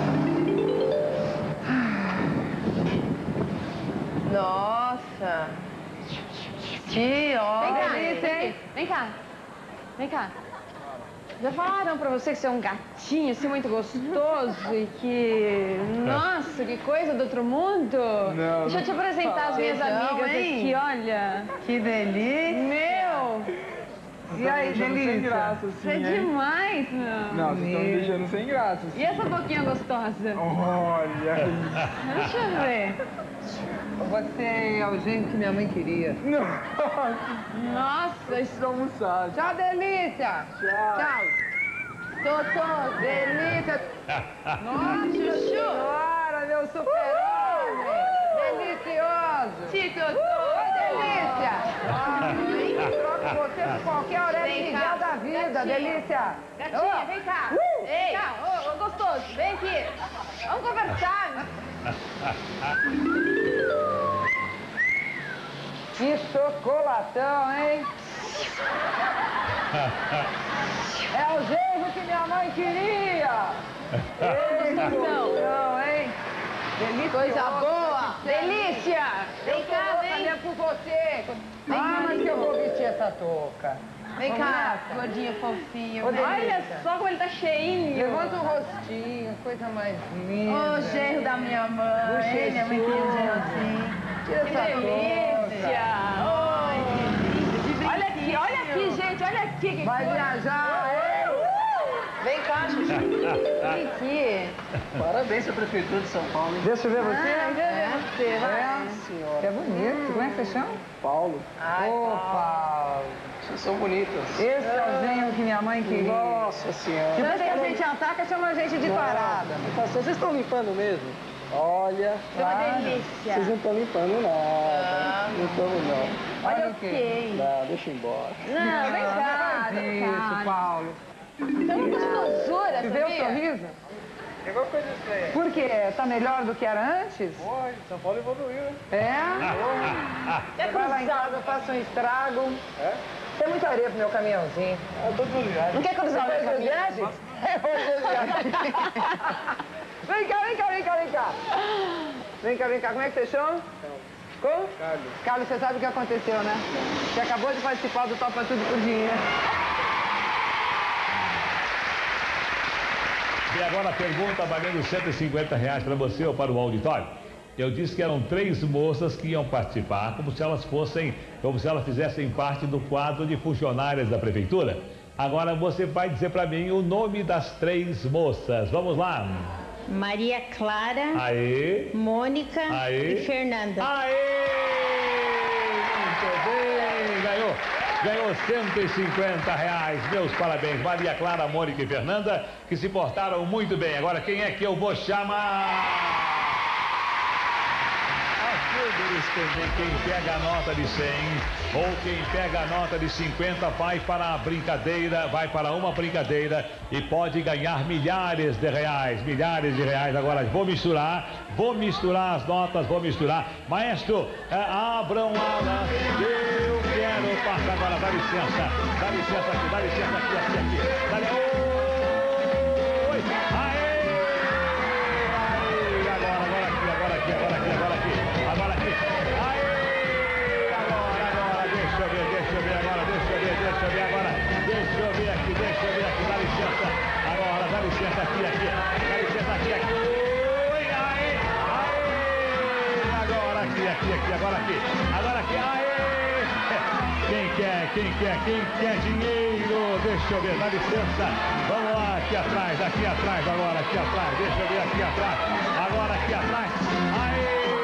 Nossa. Que ótimo. Delícia, hein? Vem cá. Vem cá. Já falaram pra você que você é um gatinho, assim, muito gostoso e que... Nossa, que coisa do outro mundo? Não, Deixa eu te apresentar as minhas amigas aqui, olha. Que delícia. Meu! E aí, delícia? Sem graça, assim, Você é hein? demais, meu. Não, vocês estão me deixando sem graça. Assim. E essa boquinha gostosa? Olha aí. Deixa eu ver. Você é o jeito que minha mãe queria. Nossa, Estou almoçado. Tchau, delícia. Tchau. Totô, delícia. Nossa, senhora, meu super-homem. Delicioso. Totô, delícia. Troco você por qualquer horário da vida, gatinha. Delícia. Gatinha, vem cá. Vem cá, ô, gostoso, vem aqui. Vamos conversar. Que chocolatão, hein? É o jeito que minha mãe queria. Não, hein? Delícia. Coisa boa. Delícia. Vem cá, vem. por você. Mas que eu vou vestir essa touca. Vem cá, gordinho fofinho. Olha Olha só como ele tá cheinho. Levanta o rostinho, coisa mais linda. Ô, genro da minha mãe. Minha mãe queria um genrozinho. Tira Que essa delícia. touca. Olha aqui, gente, olha aqui. Que Vai coisa. viajar, Vem cá, Xuxa. Vem aqui. Parabéns à Prefeitura de São Paulo, hein? Deixa eu ver você. Você, vai. Senhora. Que é bonito. Como é que você chama? Paulo. Ai, Paulo. Vocês são bonitas. Esse é o genro que minha mãe queria. Nossa Senhora. Depois que a gente ataca, chama a gente de parada. Vocês estão limpando mesmo? Olha. Uma delícia. Vocês não estão limpando nada. Não estamos, não. Olha o quê? Não, deixa eu ir embora. Não, vem cá. Isso, Paulo. Tem uma gostosura, Você vê o sabia? sorriso? Igual coisa estranha. Por quê? Tá melhor do que era antes? Oi, São Paulo evoluiu, né? É? Quer Você vai lá em cruzar? casa, eu faço um estrago. É? Tem muita areia pro meu caminhãozinho. Eu tô tudo ligado. Não quer cruzar o meu Depois das caminho? viagens? Eu vou desviar. Vem cá, vem cá, vem cá, vem cá. Vem cá, vem cá. Como é que você chama? Como? Carlos. Carlos, você sabe o que aconteceu, né? Você acabou de participar do Topa Tudo por Dinheiro. E agora a pergunta valendo R$150 para você ou para o auditório. Eu disse que eram 3 moças que iam participar, como se elas fizessem parte do quadro de funcionárias da prefeitura. Agora você vai dizer para mim o nome das 3 moças. Vamos lá. Maria Clara, Aê. Mônica Aê. e Fernanda. Aê! Muito bem! Ganhou R$150. Meus parabéns, Maria Clara, Mônica e Fernanda, que se portaram muito bem. Agora, quem é que eu vou chamar? Quem pega a nota de 100 ou quem pega a nota de 50 vai para a brincadeira, vai para uma brincadeira e pode ganhar milhares de reais. Agora vou misturar as notas, vou misturar. Maestro, abram alas, eu quero passar agora, dá licença aqui. Oi, aê! Agora aqui. Deixa eu ver aqui, dá licença. Agora, dá licença aqui. Oi, aê. Agora aqui, aê. Quem quer dinheiro? Deixa eu ver, dá licença. Vamos lá, aqui atrás, agora, aqui atrás. Deixa eu ver aqui atrás. Agora aqui atrás. Aê.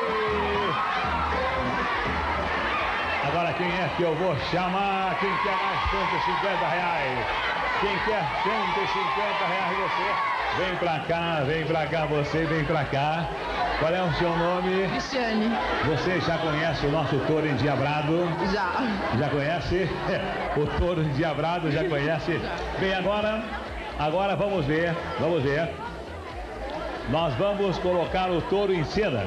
Agora quem é que eu vou chamar? Quem quer mais 150 reais? Quem quer 150 reais? Você vem pra cá, você vem pra cá. Qual é o seu nome? Cristiane. Você já conhece o nosso touro endiabrado? Já. Já conhece? O touro endiabrado já conhece? Já. Bem, agora vamos ver. Nós vamos colocar o touro em cena.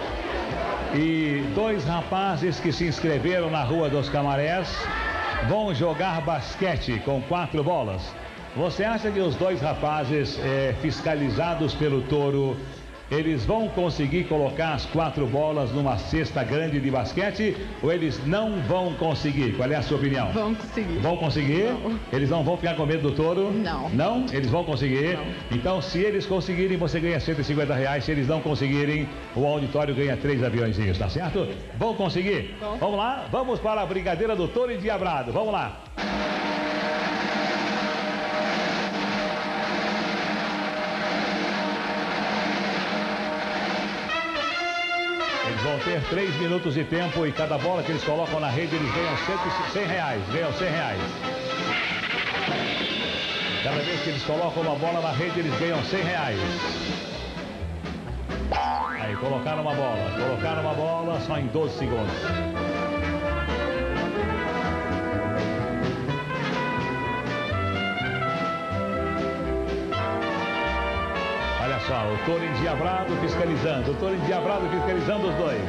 E 2 rapazes que se inscreveram na Rua dos Camarés vão jogar basquete com 4 bolas. Você acha que os 2 rapazes fiscalizados pelo touro, eles vão conseguir colocar as 4 bolas numa cesta grande de basquete ou eles não vão conseguir? Qual é a sua opinião? Vão conseguir. Vão conseguir? Não. Eles não vão ficar com medo do touro? Não. Não? Eles vão conseguir? Não. Então, se eles conseguirem, você ganha 150 reais. Se eles não conseguirem, o auditório ganha 3 aviõezinhos, tá certo? Vão conseguir? Bom. Vamos lá? Vamos para a brincadeira do touro endiabrado. Vamos lá. Eles vão ter 3 minutos de tempo e cada bola que eles colocam na rede, eles ganham 100 reais. Ganham 100 reais. Cada vez que eles colocam uma bola na rede, eles ganham 100 reais. Aí, colocaram uma bola só em 12 segundos. Olha só, o touro endiabrado fiscalizando. os dois.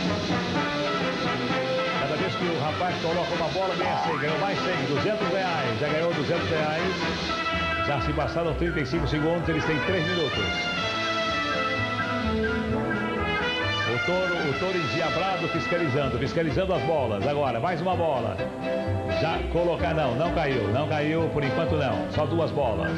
Cada vez que o rapaz coloca uma bola, ganha 100, ganhou mais 100, 200 reais. Já ganhou 200 reais. Já se passaram 35 segundos, eles têm 3 minutos. O touro endiabrado fiscalizando as bolas. Agora, mais uma bola. Já colocar, não caiu, por enquanto não. Só 2 bolas.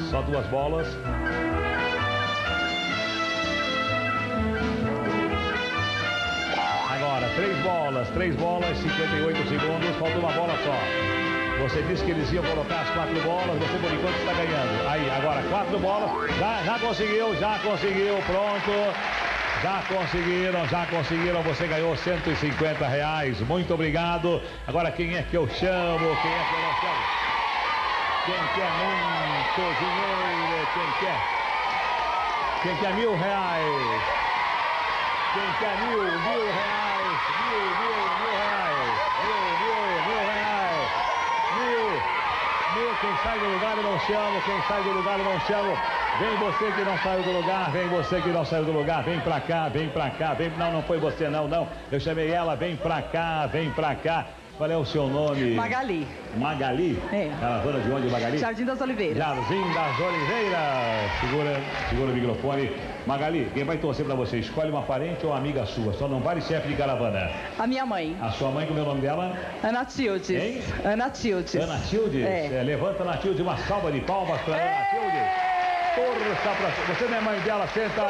Agora, 3 bolas, 58 segundos, falta uma bola só. Você disse que eles iam colocar as 4 bolas, você por enquanto está ganhando. Aí, agora 4 bolas, já conseguiu, pronto. Já conseguiram, você ganhou 150 reais. Muito obrigado. Agora quem é que eu chamo? Quem é que eu não chamo? Quem quer muito dinheiro? Quem quer 1.000 reais? Quem quer 1.000 reais? 1.000 reais. 1.000. Quem sai do lugar eu não chamo. Vem você que não saiu do lugar, vem pra cá. Não foi você, não. Eu chamei ela, vem pra cá. Qual é o seu nome? Magali. Magali? É. Ela dona de onde, Magali? Jardim das Oliveiras. Jardim das Oliveiras. Segura o microfone. Magali, quem vai torcer pra você? Escolhe uma parente ou uma amiga sua. Só não vale chefe de caravana. A minha mãe. A sua mãe, como é o nome dela? Ana Tildes. Hein? Ana Tildes. Ana Tildes? É. Levanta, Ana Tildes, uma salva de palmas pra Ana Tildes. Torça pra... Você não é mãe dela, senta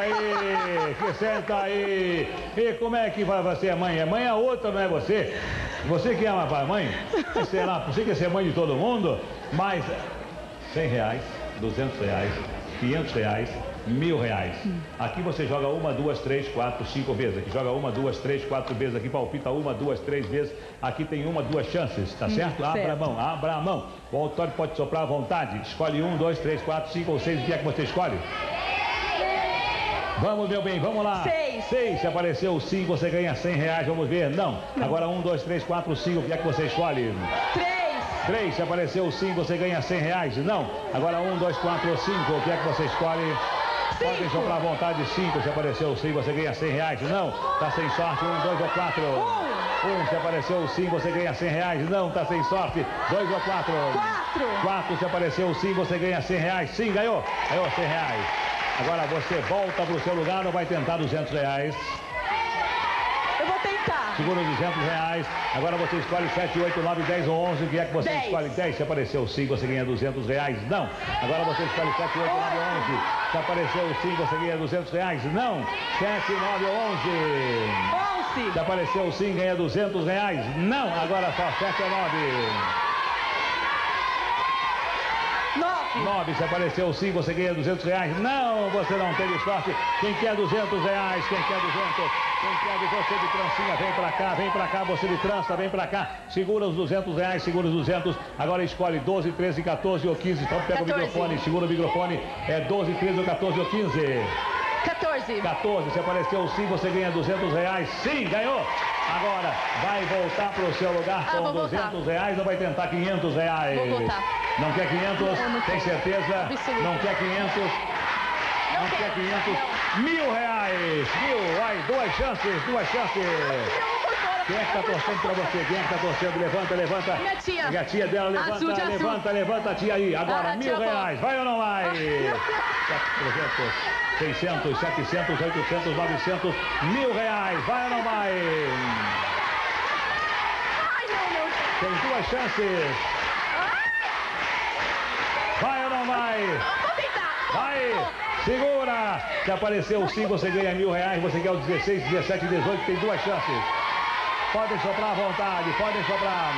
aí. E como é que vai ser mãe? É mãe a outra, não é você? Você que é uma mãe? Sei lá, você quer ser mãe de todo mundo? Mas 100 reais, 200 reais, 500 reais, 1.000 reais. Aqui você joga 1, 2, 3, 4, 5 vezes. Aqui joga 1, 2, 3, 4 vezes. Aqui palpita 1, 2, 3 vezes. Aqui tem 1, 2 chances, tá certo? Abra a mão. O auditório pode soprar à vontade. Escolhe 1, 2, 3, 4, 5 ou 6. O que é que você escolhe? Vamos, meu bem, vamos lá. 6. Se apareceu o 5, você ganha R$100. Vamos ver. Não. Agora 1, 2, 3, 4, 5. O que é que você escolhe? 3. Se apareceu o 5, você ganha R$100. Não. Agora 1, 2, 4, 5. O que é que você escolhe? Pode soprar à vontade. 5. Se apareceu o 5, você ganha R$100. Não. Tá sem sorte. 1, 2 ou 4. 1. Se apareceu o 5, você ganha R$100. Não. Tá sem sorte. 2 ou 4. 4. Se apareceu o 5, você ganha R$100. Sim, ganhou. Ganhou R$100. Agora você volta para o seu lugar ou vai tentar R$200? Eu vou tentar. Segura R$200. Agora você escolhe 7, 8, 9, 10 ou 11. O que é que você escolhe? 10. Se apareceu o 5, você ganha R$200. Não. Agora você escolhe 7, 8, 9, 11. Se apareceu o 5, você ganha R$200. Não. 7, 9 ou 11. Se apareceu o 5, ganha R$200. Não. Agora só 7 ou 9. 9. Se apareceu o 5, você ganha R$200. Não, você não teve sorte. Quem quer R$200? Quem quer 200? Quem quer você de trancinha? Vem pra cá, você de trança, vem pra cá. Segura os R$200, segura os 200. Agora escolhe 12, 13, 14 ou 15. Então pega 14. O microfone, segura o microfone. É 12, 13 ou 14 ou 15. 14. Se apareceu o 5, você ganha R$200. Sim, ganhou. Agora vai voltar pro seu lugar com R$200 ou vai tentar R$500? Vou voltar. Não quer 500? Tem certeza? Absoluto. Não quer 500? Não quer 500? R$1.000. Vai, duas chances. Quem é que tá torcendo pra você? Quem é que tá torcendo? Levanta. Minha tia. A tia dela, levanta a tia aí. Agora, R$1.000. Vai ou não vai? 300, 600, 700, 800, 900, R$1.000. Vai ou não vai? Tem duas chances. Vai ou não vai? Vou tentar. Vai! Segura! Se apareceu o 5, você ganha R$1.000. Você quer o 16, 17, 18, tem duas chances. Podem soprar à vontade, podem soprar.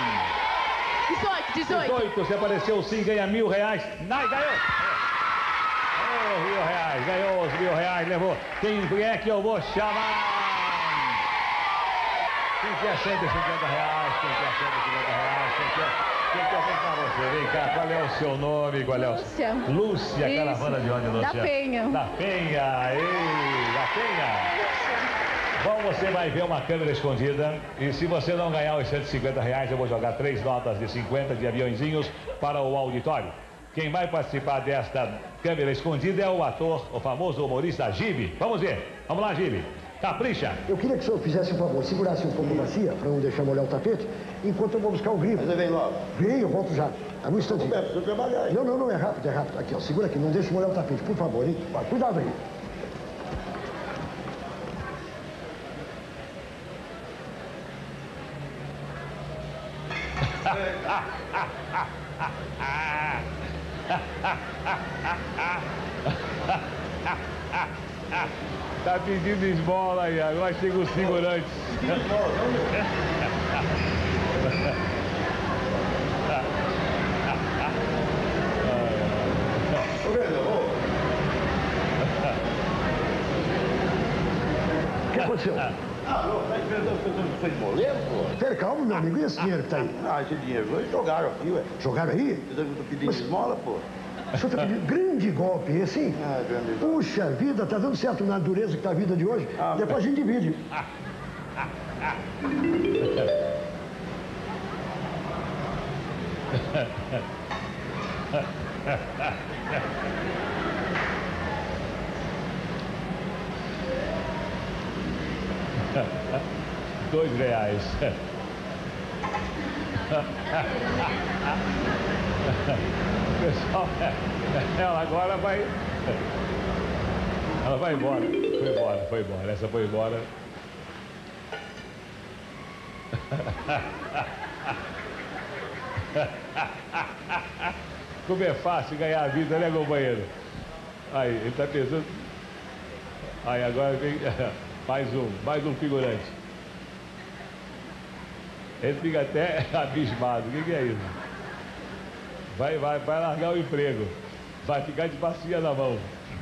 18. Se apareceu o 5, ganha R$1.000. Ganhou! Ganhou os R$1.000, levou. Quem é que eu vou chamar? Quem quer R$150? Quem quer R$150? Quem quer vem cá você? Vem cá, qual é o seu nome? Lúcia. Lúcia, caravana de onde, Lúcia? Da Penha. Da Penha, da Penha. Bom, você vai ver uma câmera escondida e se você não ganhar os R$150, eu vou jogar 3 notas de 50 de aviãozinhos para o auditório. Quem vai participar desta câmera escondida é o ator, o famoso humorista Gibi. Vamos ver. Vamos lá, Gibi. Capricha. Eu queria que o senhor fizesse um favor, segurasse um pouco a bacia, para não deixar molhar o tapete, enquanto eu vou buscar o grifo. Mas você vem logo? Vem, eu volto já. Um instantinho. Preciso trabalhar aí. Não, é rápido. Aqui, ó, segura aqui, não deixe molhar o tapete, por favor, hein? Cuidado aí. Tá pedindo esmola aí, agora chega o segurante. O que aconteceu? Não, tá esperando as pessoas que foi esmoleiro, pô? Pera, calma, meu amigo, e esse dinheiro que tá aí? Esse dinheiro, eles jogaram aqui, ué. Jogaram aí? Vocês estão pedindo esmola, pô? O senhor tá pedindo grande golpe esse, hein? Grande golpe. Puxa vida, tá dando certo na dureza que tá a vida de hoje. Depois a gente divide. R$2. Pessoal, ela agora vai. Ela vai embora. Foi embora. Essa foi embora. Como é fácil ganhar a vida, né, companheiro? Aí, ele tá pensando. Aí agora vem mais um figurante. Ele fica até abismado. O que é isso? Vai largar o emprego. Vai ficar de bacia na mão.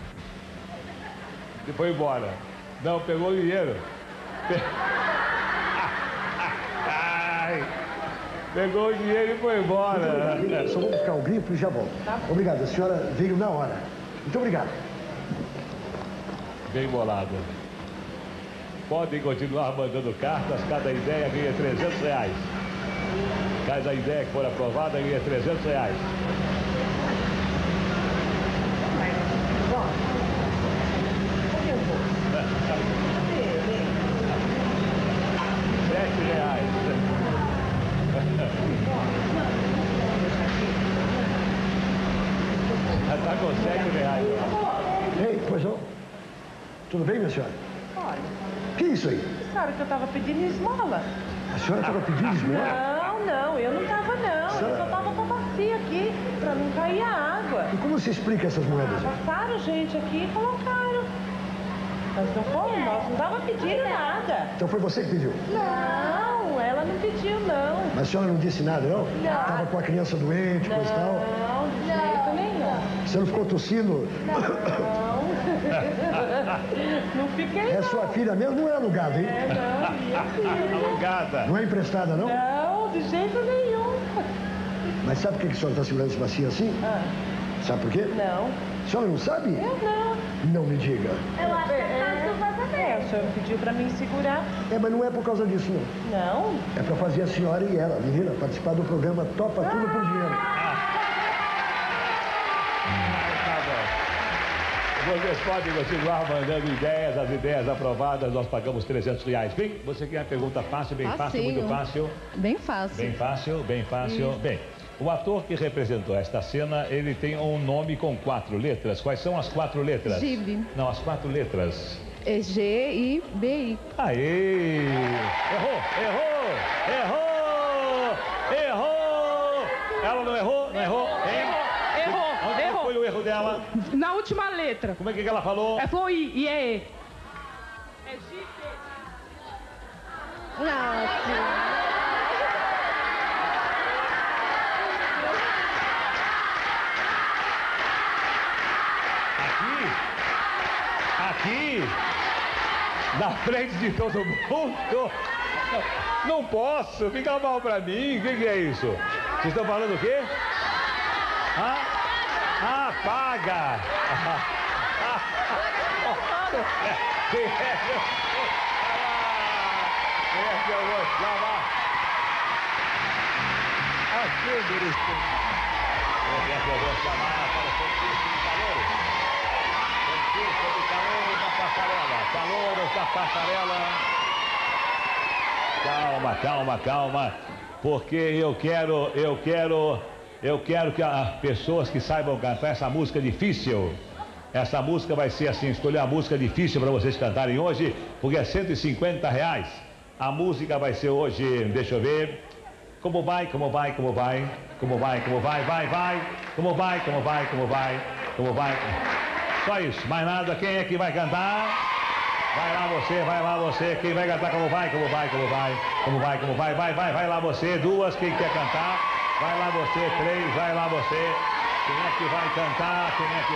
E foi embora. Não, pegou o dinheiro. Pegou o dinheiro e foi embora. Só vou buscar o grifo e já volto. Obrigado, a senhora veio na hora. Muito obrigado. Bem bolado. Podem continuar mandando cartas, cada ideia ganha R$300. Cada ideia que for aprovada ganha R$300. R$7. Está com R$7. Ei, pois não? Tudo bem, minha senhora? Olha, Que é isso aí? a senhora que eu tava pedindo esmola. A senhora estava pedindo esmola? Não, eu não tava não. Eu só tava com a bacia aqui pra não cair a água. E como você explica essas moedas? Passaram gente aqui e colocaram. Mas não foi, nós não tava pedindo nada. Então foi você que pediu? Não, ela não pediu não. Mas a senhora não disse nada, não? Não. Estava com a criança doente, coisa e tal? Não, de jeito nenhum. Você não ficou tossindo? Não. Não fiquei É não. sua filha mesmo? Não é alugada, hein? É, não, minha filha. Alugada. Não é emprestada, não? Não, de jeito nenhum. Mas sabe por que a senhora está segurando esse bacia assim? Sabe por quê? Não. A senhora não sabe? Eu não. Não me diga. Eu acho que o senhor pediu pra mim segurar. É, mas não é por causa disso, não. Não? É para fazer a senhora e ela, menina, participar do programa Topa Tudo por Dinheiro. Vocês podem continuar mandando ideias, as ideias aprovadas, nós pagamos R$300. Bem, você quer uma pergunta fácil, bem fácil, muito fácil? Bem fácil. Bem fácil, bem fácil. Bem, o ator que representou esta cena, ele tem um nome com 4 letras. Quais são as 4 letras? Gibi. Não, as 4 letras. É G-I-B-I. Aê! Errou! Ela não errou? Não errou? Hein? Onde foi o erro dela? Na última letra. Como é que ela falou? Foi I e é E. Aqui, na frente de todo mundo. Não posso, fica mal pra mim. O que é isso? Vocês estão falando o quê? Paga! Eu vou chamar. Aqui, Berisco. Eu vou chamar para o concurso de calor. Concurso de calor da passarela. Calor da passarela. Calma. Porque eu quero que as pessoas que saibam cantar essa música difícil. Essa música vai ser assim, escolher uma música difícil para vocês cantarem hoje, porque é R$150. A música vai ser hoje, deixa eu ver. Como vai. Só isso, mais nada. Quem é que vai cantar? Vai lá você. Quem vai cantar como vai? Vai lá você. 2, quem quer cantar? Vai lá você. 3, vai lá você. Quem é que vai cantar?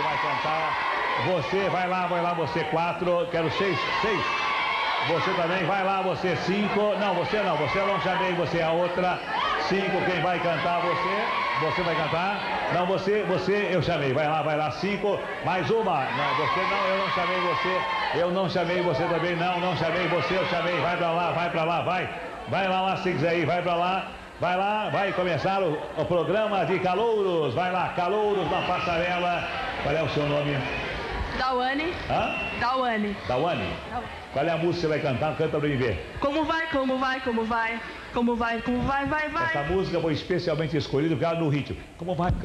Você, vai lá você. 4, quero 6. Você também, vai lá você. 5, não, você eu não chamei você, a outra. 5, quem vai cantar? Você vai cantar? Não, você eu chamei, vai lá. 5, mais uma. Não, você não, eu não chamei você. Eu não chamei você também, não chamei você, eu chamei. Vai pra lá, vai. Vai lá, se quiser ir, vai pra lá. Vai lá, vai começar o programa de Calouros. Vai lá, Calouros na passarela. Qual é o seu nome? Dawane. Dawane. Qual é a música que você vai cantar? Canta pra mim ver. Como vai. Essa música foi especialmente escolhida porque ela no ritmo. Como vai.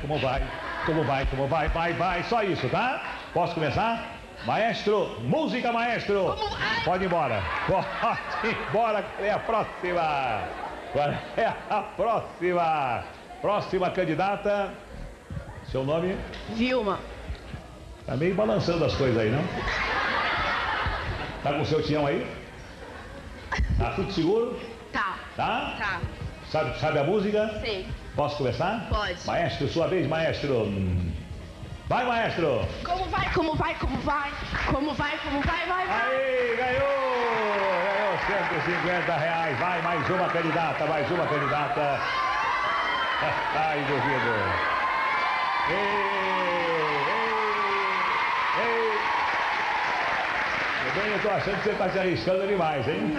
Só isso, tá? Posso começar? Maestro, música, maestro. Pode ir embora. Qual é a próxima? Qual é a próxima? Próxima candidata. Seu nome? Vilma. Tá meio balançando as coisas aí, não? Tá com o seu tião aí? Tá tudo seguro? Tá. Tá? Sabe a música? Sim. Posso começar? Pode. Maestro, sua vez, maestro. Vai, maestro. Como vai. Aí, ganhou R$150. Vai, mais uma candidata. Ai, duvido. Ei. Bem, eu tô achando que você tá se arriscando demais, hein?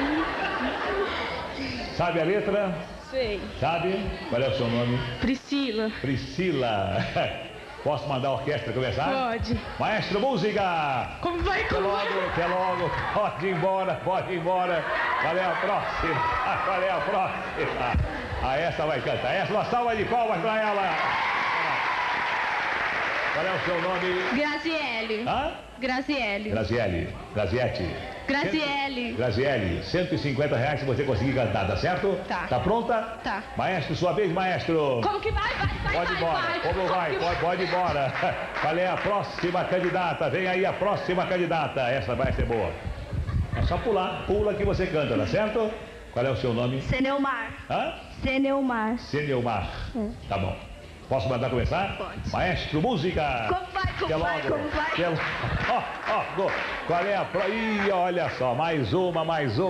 Sabe a letra? Sei. Sabe? Qual é o seu nome? Priscila. Priscila. Posso mandar a orquestra começar? Pode. Maestro, música! Como vai, como vai? Até logo. Pode ir embora, pode ir embora. Qual é a próxima? Qual é a próxima? Ah, essa vai cantar. Essa, uma salva de palmas pra ela. Qual é o seu nome? Graziele. Hã? Graziele. Graziele. Graziete. Graziele. Graziele, R$150 se você conseguir cantar, tá certo? Tá. Tá pronta? Tá. Maestro, sua vez, maestro. Como que vai? Pode ir embora. Como vai? Pode ir embora. Qual é a próxima candidata? Vem aí a próxima candidata. Essa vai ser boa. É só pular. Pula que você canta, tá certo? Qual é o seu nome? Seneumar. Hã? Seneumar. Seneumar. Tá bom. Posso mandar começar? Pode. Maestro, música. Como vai, como vai, como vai? Qual é a Ih, olha só, mais uma.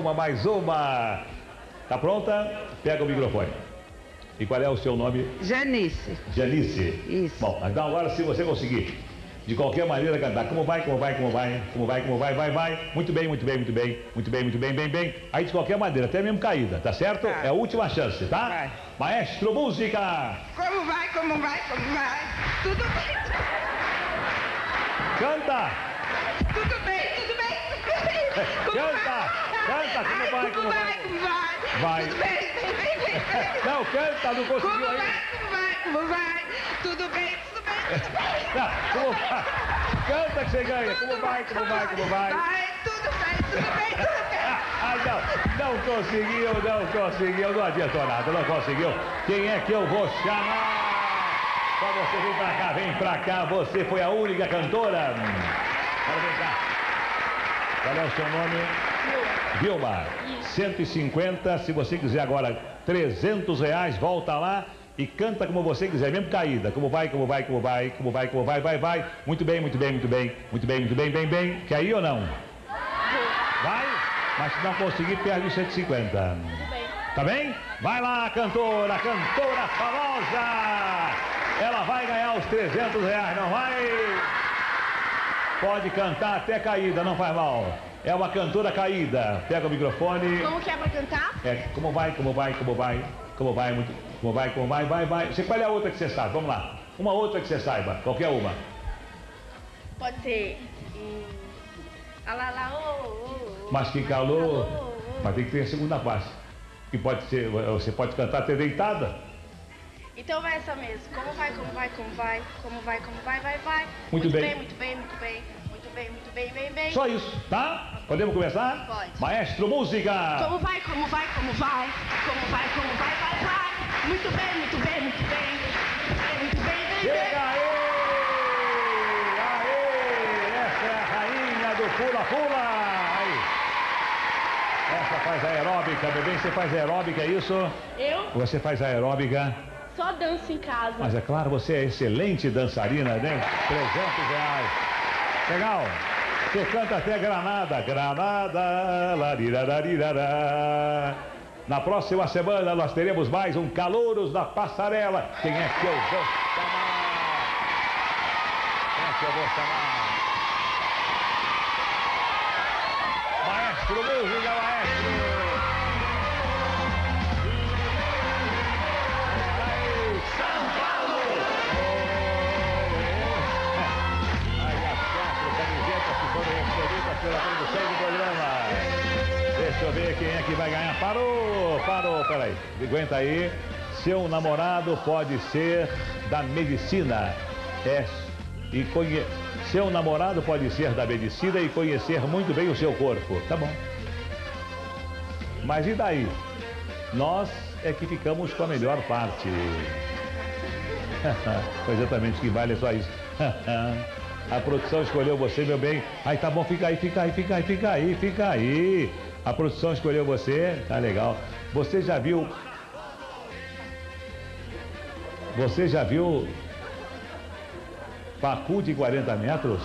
Tá pronta? Pega o microfone. E qual é o seu nome? Janice. Janice. Isso. Bom, então agora se você conseguir, de qualquer maneira cantar, como vai. Muito bem. Aí de qualquer maneira, até mesmo caída, tá certo? É a última chance, tá? Vai. Maestro, música. Como vai? Tudo bem. Canta. Tudo bem. Canta, como vai? Vai. Tudo bem. Não, canta, não conseguiu aí. Como vai? Tudo bem. Não, como vai? Canta que você ganha. Como vai? Vai, tudo bem. Não conseguiu, não adiantou nada, não conseguiu. Quem é que eu vou chamar? Só você vem pra cá, você foi a única cantora. Agora vem cá. Qual é o seu nome? Vilma. 150, se você quiser agora R$300, volta lá e canta como você quiser, mesmo caída. Como vai. Muito bem. Quer ir ou não? Vai, mas se não conseguir, perde os 150. Tá bem? Vai lá, cantora famosa! Ela vai ganhar os R$300, não vai? Pode cantar até caída, não faz mal. É uma cantora caída. Pega o microfone. Como que é pra cantar? É, como vai. Você, qual é a outra que você sabe? Vamos lá. Uma outra que você saiba, qualquer uma. Pode ser. Mas que calor. Mas tem que ter a segunda parte. Que pode ser, você pode cantar até deitada. Então vai essa mesmo. Como vai. Muito bem. Só isso, tá? Podemos começar? Pode. Maestro, música. Como vai. Muito bem. Chega aí! Essa é a rainha do pula-pula! Aí. Essa faz aeróbica, bebê. Você faz aeróbica, é isso? Eu? Você faz aeróbica? Só danço em casa. Mas é claro, você é excelente dançarina, né? R$300. Legal. Você canta até Granada. Larirararirará. Na próxima semana nós teremos mais um Calouros da Passarela. Quem é que eu vou chamar? Maestro, música, maestro. São Paulo. Aí as 4 camisetas que foram escolhidas pela produção do programa. Deixa eu ver quem é que vai ganhar. Parou, peraí. Aguenta aí. Seu namorado pode ser da medicina. Seu namorado pode ser da medicina e conhecer muito bem o seu corpo. Tá bom. Mas e daí? Nós é que ficamos com a melhor parte. Exatamente, que vale é só isso. A produção escolheu você, meu bem. Aí tá bom, fica aí. A produção escolheu você, tá legal. Você já viu pacu de 40 metros?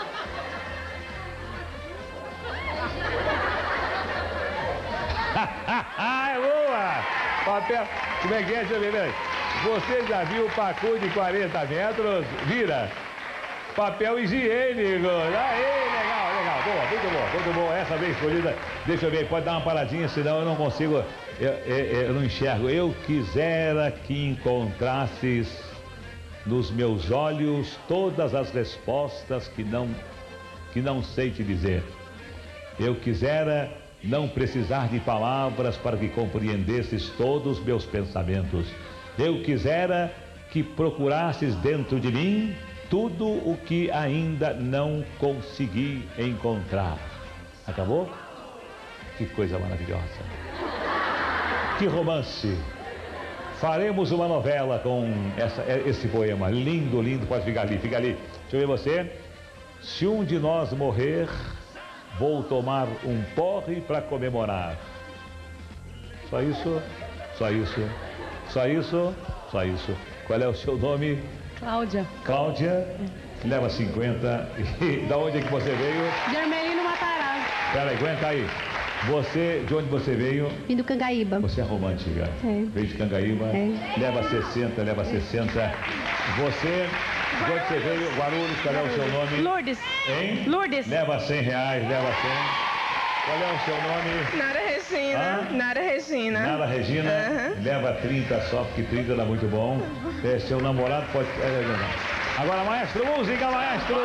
É boa! Papel, como é que é, deixa eu ver. Você já viu pacu de 40 metros? Vira. Papel higiênico. Aí, legal. muito bom. Essa vez escolhida, deixa eu ver, pode dar uma paradinha, senão eu não consigo, eu não enxergo. Eu quisera que encontrasses nos meus olhos todas as respostas que não sei te dizer. Eu quisera não precisar de palavras para que compreendesses todos os meus pensamentos. Eu quisera que procurasses dentro de mim tudo o que ainda não consegui encontrar. Acabou? Que coisa maravilhosa. Que romance. Faremos uma novela com esse poema. Lindo, lindo. Pode ficar ali, fica ali. Deixa eu ver você. Se um de nós morrer, vou tomar um porre para comemorar. Só isso? Só isso? Só isso? Só isso. Qual é o seu nome? Cláudia. Cláudia, leva 50. E da onde é que você veio? De Armelino Matarazzo. Peraí, aguenta aí. Você, de onde você veio? Vim do Cangaíba. Você é romântica. É. Veio de Cangaíba. É. Leva 60, leva 60. Você, de onde você veio? Guarulhos, qual é o seu nome? Lourdes. Hein? Lourdes. Leva 100 reais, leva 100. Qual é o seu nome? Nara Regina. Nara Regina. Nara Regina. Leva 30 só, porque 30 dá muito bom. Seu namorado pode... Agora, maestro, música, maestro!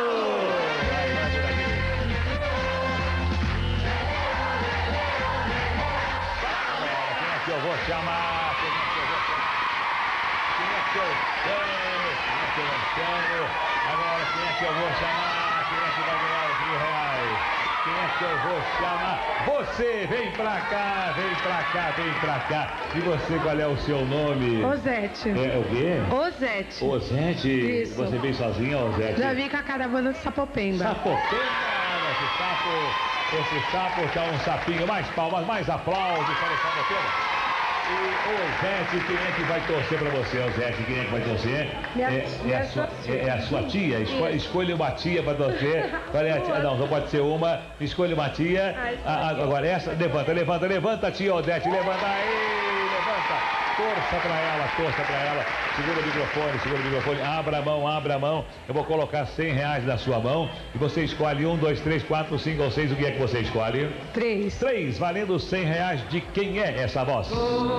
Quem é que eu vou chamar? Quem é que eu chamo? Agora, quem é que eu vou chamar? Quem é que vai ganhar os R$1.000? Quem é que eu vou chamar? Você, vem pra cá, vem pra cá, vem pra cá. E você, qual é o seu nome? Osete. É o quê? Osete. Osete? Isso. Você veio sozinha, Osete? Já vim com a caravana de Sapopemba. Sapopemba? Esse sapo tá um sapinho. Mais palmas, mais aplausos para o Sapopemba. E Osete, quem é que vai torcer para você, Osete? Quem é que vai torcer? É a sua tia. Escolha uma tia para torcer. Qual é a tia? Não, só pode ser uma. Escolha uma tia. Agora essa, levanta, tia Odete. Levanta aí, levanta. Torça para ela. Segura o microfone. Abra a mão. Eu vou colocar R$100 na sua mão. E você escolhe 1, 2, 3, 4, 5 ou 6. O que é que você escolhe? 3. 3, valendo R$100. De quem é essa voz?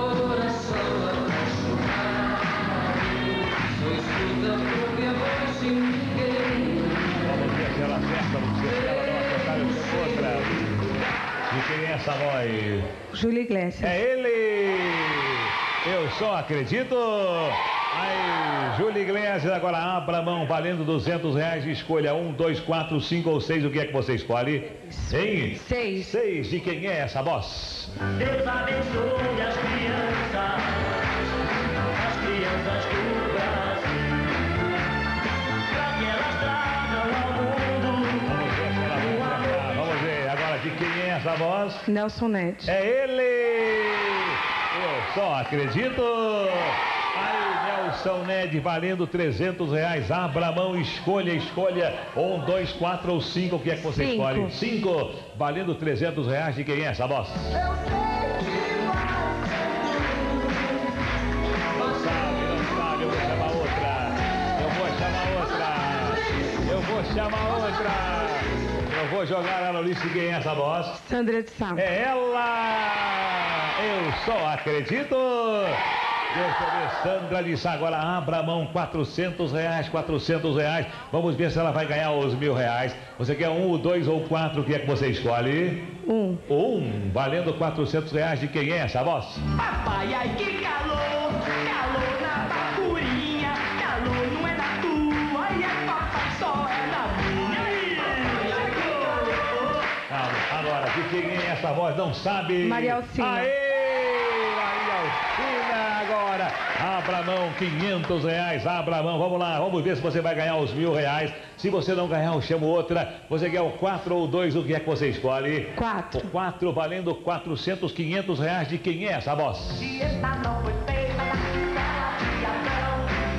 De quem é essa voz? Júlio Iglesias. É ele! Eu só acredito! Aí, Júlio Iglesias, agora abra a mão, valendo R$200. Escolha 1, 2, 4, 5 ou 6. O que é que você escolhe? 6. 6. De quem é essa voz? Deus abençoe as crianças do Brasil, pra que elas tragam ao mundo. Vamos ver, agora de quem é essa voz? Nelson Ned. É ele! Eu só acredito! Aí, Nelson Ned, valendo R$300. Abra a mão, escolha. 1, 2, 4 ou 5. O que é que você escolhe? 5. Valendo R$300. De quem é essa voz? Não sabe, eu vou chamar outra. Eu vou jogar ela no lixo. De quem é essa voz? Sandra de Sá. É ela! Eu só acredito! Deixa eu ver, Sandra de Sá. Agora abra a mão, R$400. Vamos ver se ela vai ganhar os R$1.000. Você quer 1, 2 ou 4? O que é que você escolhe? 1. Valendo R$400. De quem é essa voz? Papai, ai que calor na bacurinha, calor não é da tua, ai é papai, só é da minha. Agora, de quem é essa voz? Não sabe? Maria Alcina. Aê! Maria Alcina! Agora, abra a mão, R$500. Abra a mão, vamos lá, vamos ver se você vai ganhar os R$1.000. Se você não ganhar, eu chamo outra. Você quer o 4 ou 2? O que é que você escolhe? 4. O 4 valendo R$400, R$500. De quem é essa voz? Se esta não foi feita naquela criação,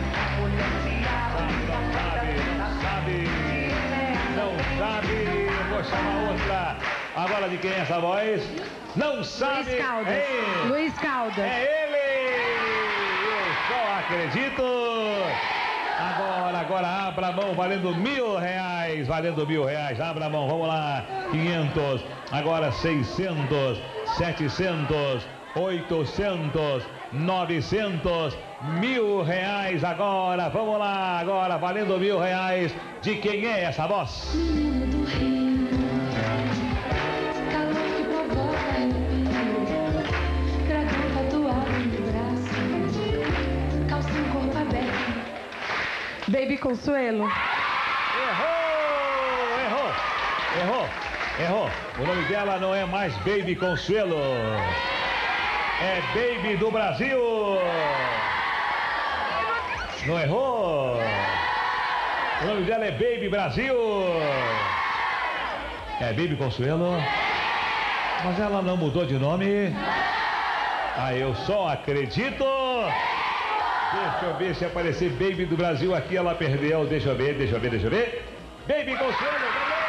Não sabe, eu vou chamar outra. Agora, de quem é essa voz? Não sabe. Luiz Caldas. Ei. Luiz Caldas. É ele! Eu só acredito! Agora abra a mão, valendo R$1.000, valendo R$1.000, abra a mão, vamos lá, 500, agora 600, 700, 800, 900, R$1.000 agora, vamos lá, agora valendo R$1.000, de quem é essa voz? Menino do Rio, calor que provoca arrepio, dragão tatuado no braço, calcinha corpo aberto. Baby Consuelo. Errou. O nome dela não é mais Baby Consuelo. É Baby do Brasil. Não errou? O nome dela é Baby Brasil. É Baby Consuelo. Mas ela não mudou de nome. Ah, eu só acredito. Deixa eu ver se aparecer Baby do Brasil aqui, ela perdeu. Deixa eu ver. Baby Consuelo,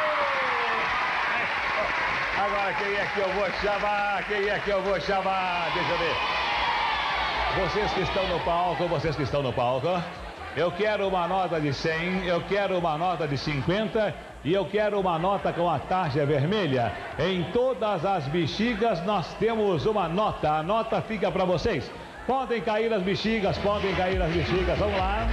agora quem é que eu vou chamar? Deixa eu ver. Vocês que estão no palco, eu quero uma nota de 100, eu quero uma nota de 50 e eu quero uma nota com a tarja vermelha. Em todas as bexigas nós temos uma nota, a nota fica para vocês. Podem cair as bexigas, vamos lá.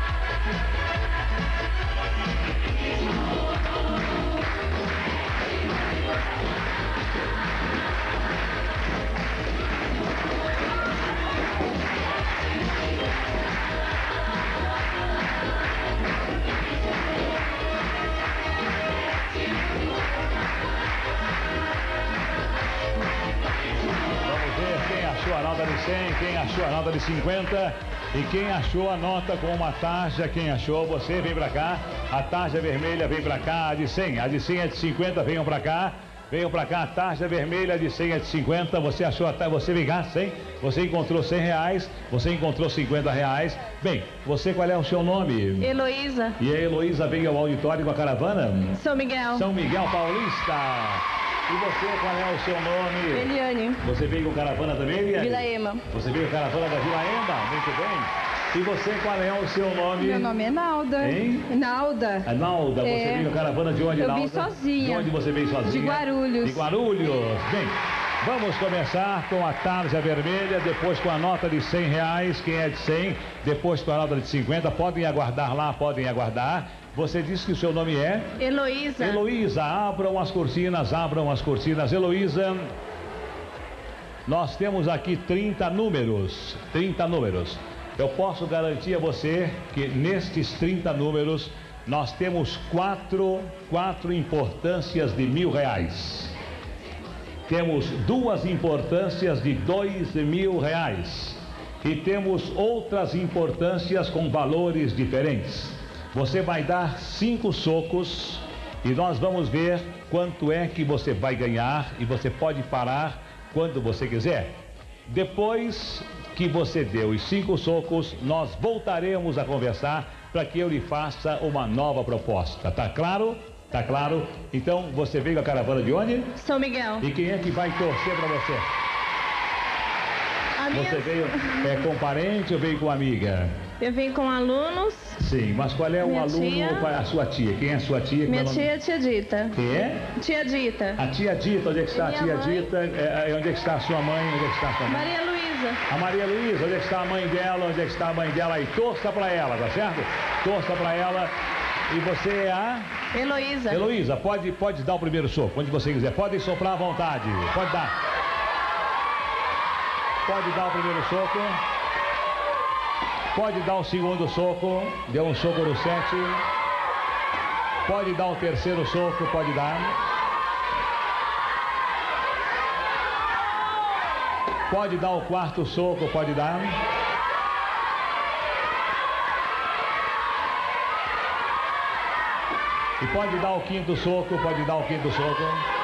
A nota de 100, quem achou a nota de 50 e quem achou a nota com uma tarja, quem achou, você vem pra cá, a tarja vermelha vem pra cá, a de 100 é de 50, venham pra cá, a tarja vermelha de 100 é de 50, você achou, você vem cá, 100, você encontrou R$100, você encontrou R$50, bem, você qual é o seu nome? Heloísa. E a Heloísa veio ao auditório com a caravana? São Miguel. São Miguel Paulista. E você, qual é o seu nome? Eliane. Você veio com caravana também, Eliane? Vila Ema. Você veio com caravana da Vila Ema? Muito bem. E você, qual é o seu nome? Meu nome é Nalda. Hein? Nalda. A Nalda, você veio com caravana de onde, Nalda? Eu vim sozinha. De onde você veio sozinha? De Guarulhos. De Guarulhos. Bem, vamos começar com a tarja vermelha, depois com a nota de R$100, quem é de 100, depois com a nota de 50. Podem aguardar lá, podem aguardar. Você disse que o seu nome é? Heloísa. Heloísa, abram as cortinas. Heloísa, nós temos aqui 30 números. Eu posso garantir a você que nestes 30 números nós temos quatro importâncias de R$1.000. Temos 2 importâncias de R$2.000. E temos outras importâncias com valores diferentes. Você vai dar 5 socos e nós vamos ver quanto é que você vai ganhar e você pode parar quando você quiser. Depois que você deu os 5 socos, nós voltaremos a conversar para que eu lhe faça uma nova proposta. Tá claro? Tá claro? Então, você veio com a caravana de onde? São Miguel. E quem é que vai torcer para você? Você veio com parente ou veio com amiga? Eu vim com alunos. Sim, mas qual é o aluno ou qual é a sua tia? Quem é a sua tia? Minha tia é tia Dita. Quem é? Tia Dita. A tia Dita, onde é que está a tia Dita? Onde é que está a sua mãe? Onde é que está a sua mãe? Maria Luísa. A Maria Luísa, onde é que está a mãe dela? Onde é que está a mãe dela? E torça para ela, tá certo? Torça para ela. E você é a? Heloísa. Heloísa, pode dar o primeiro soco, onde você quiser. Pode soprar à vontade. Pode dar. Pode dar o primeiro soco. Pode dar o segundo soco. Deu um soco no 7. Pode dar o terceiro soco. Pode dar. Pode dar o quarto soco. Pode dar. E pode dar o quinto soco. Pode dar o quinto soco.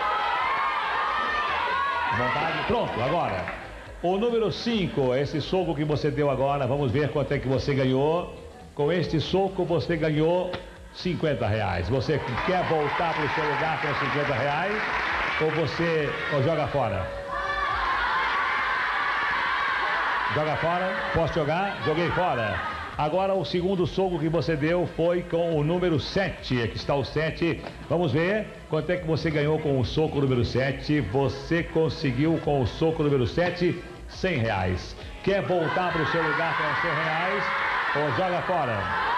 Vontade. Pronto, agora. O número 5, esse soco que você deu agora, vamos ver quanto é que você ganhou. Com este soco você ganhou R$50. Você quer voltar para o seu lugar com R$50 ou você joga fora? Joga fora? Posso jogar? Joguei fora. Agora o segundo soco que você deu foi com o número 7. Aqui está o 7. Vamos ver quanto é que você ganhou com o soco número 7. Você conseguiu com o soco número 7, R$100. Quer voltar para o seu lugar com os R$100 ou joga fora?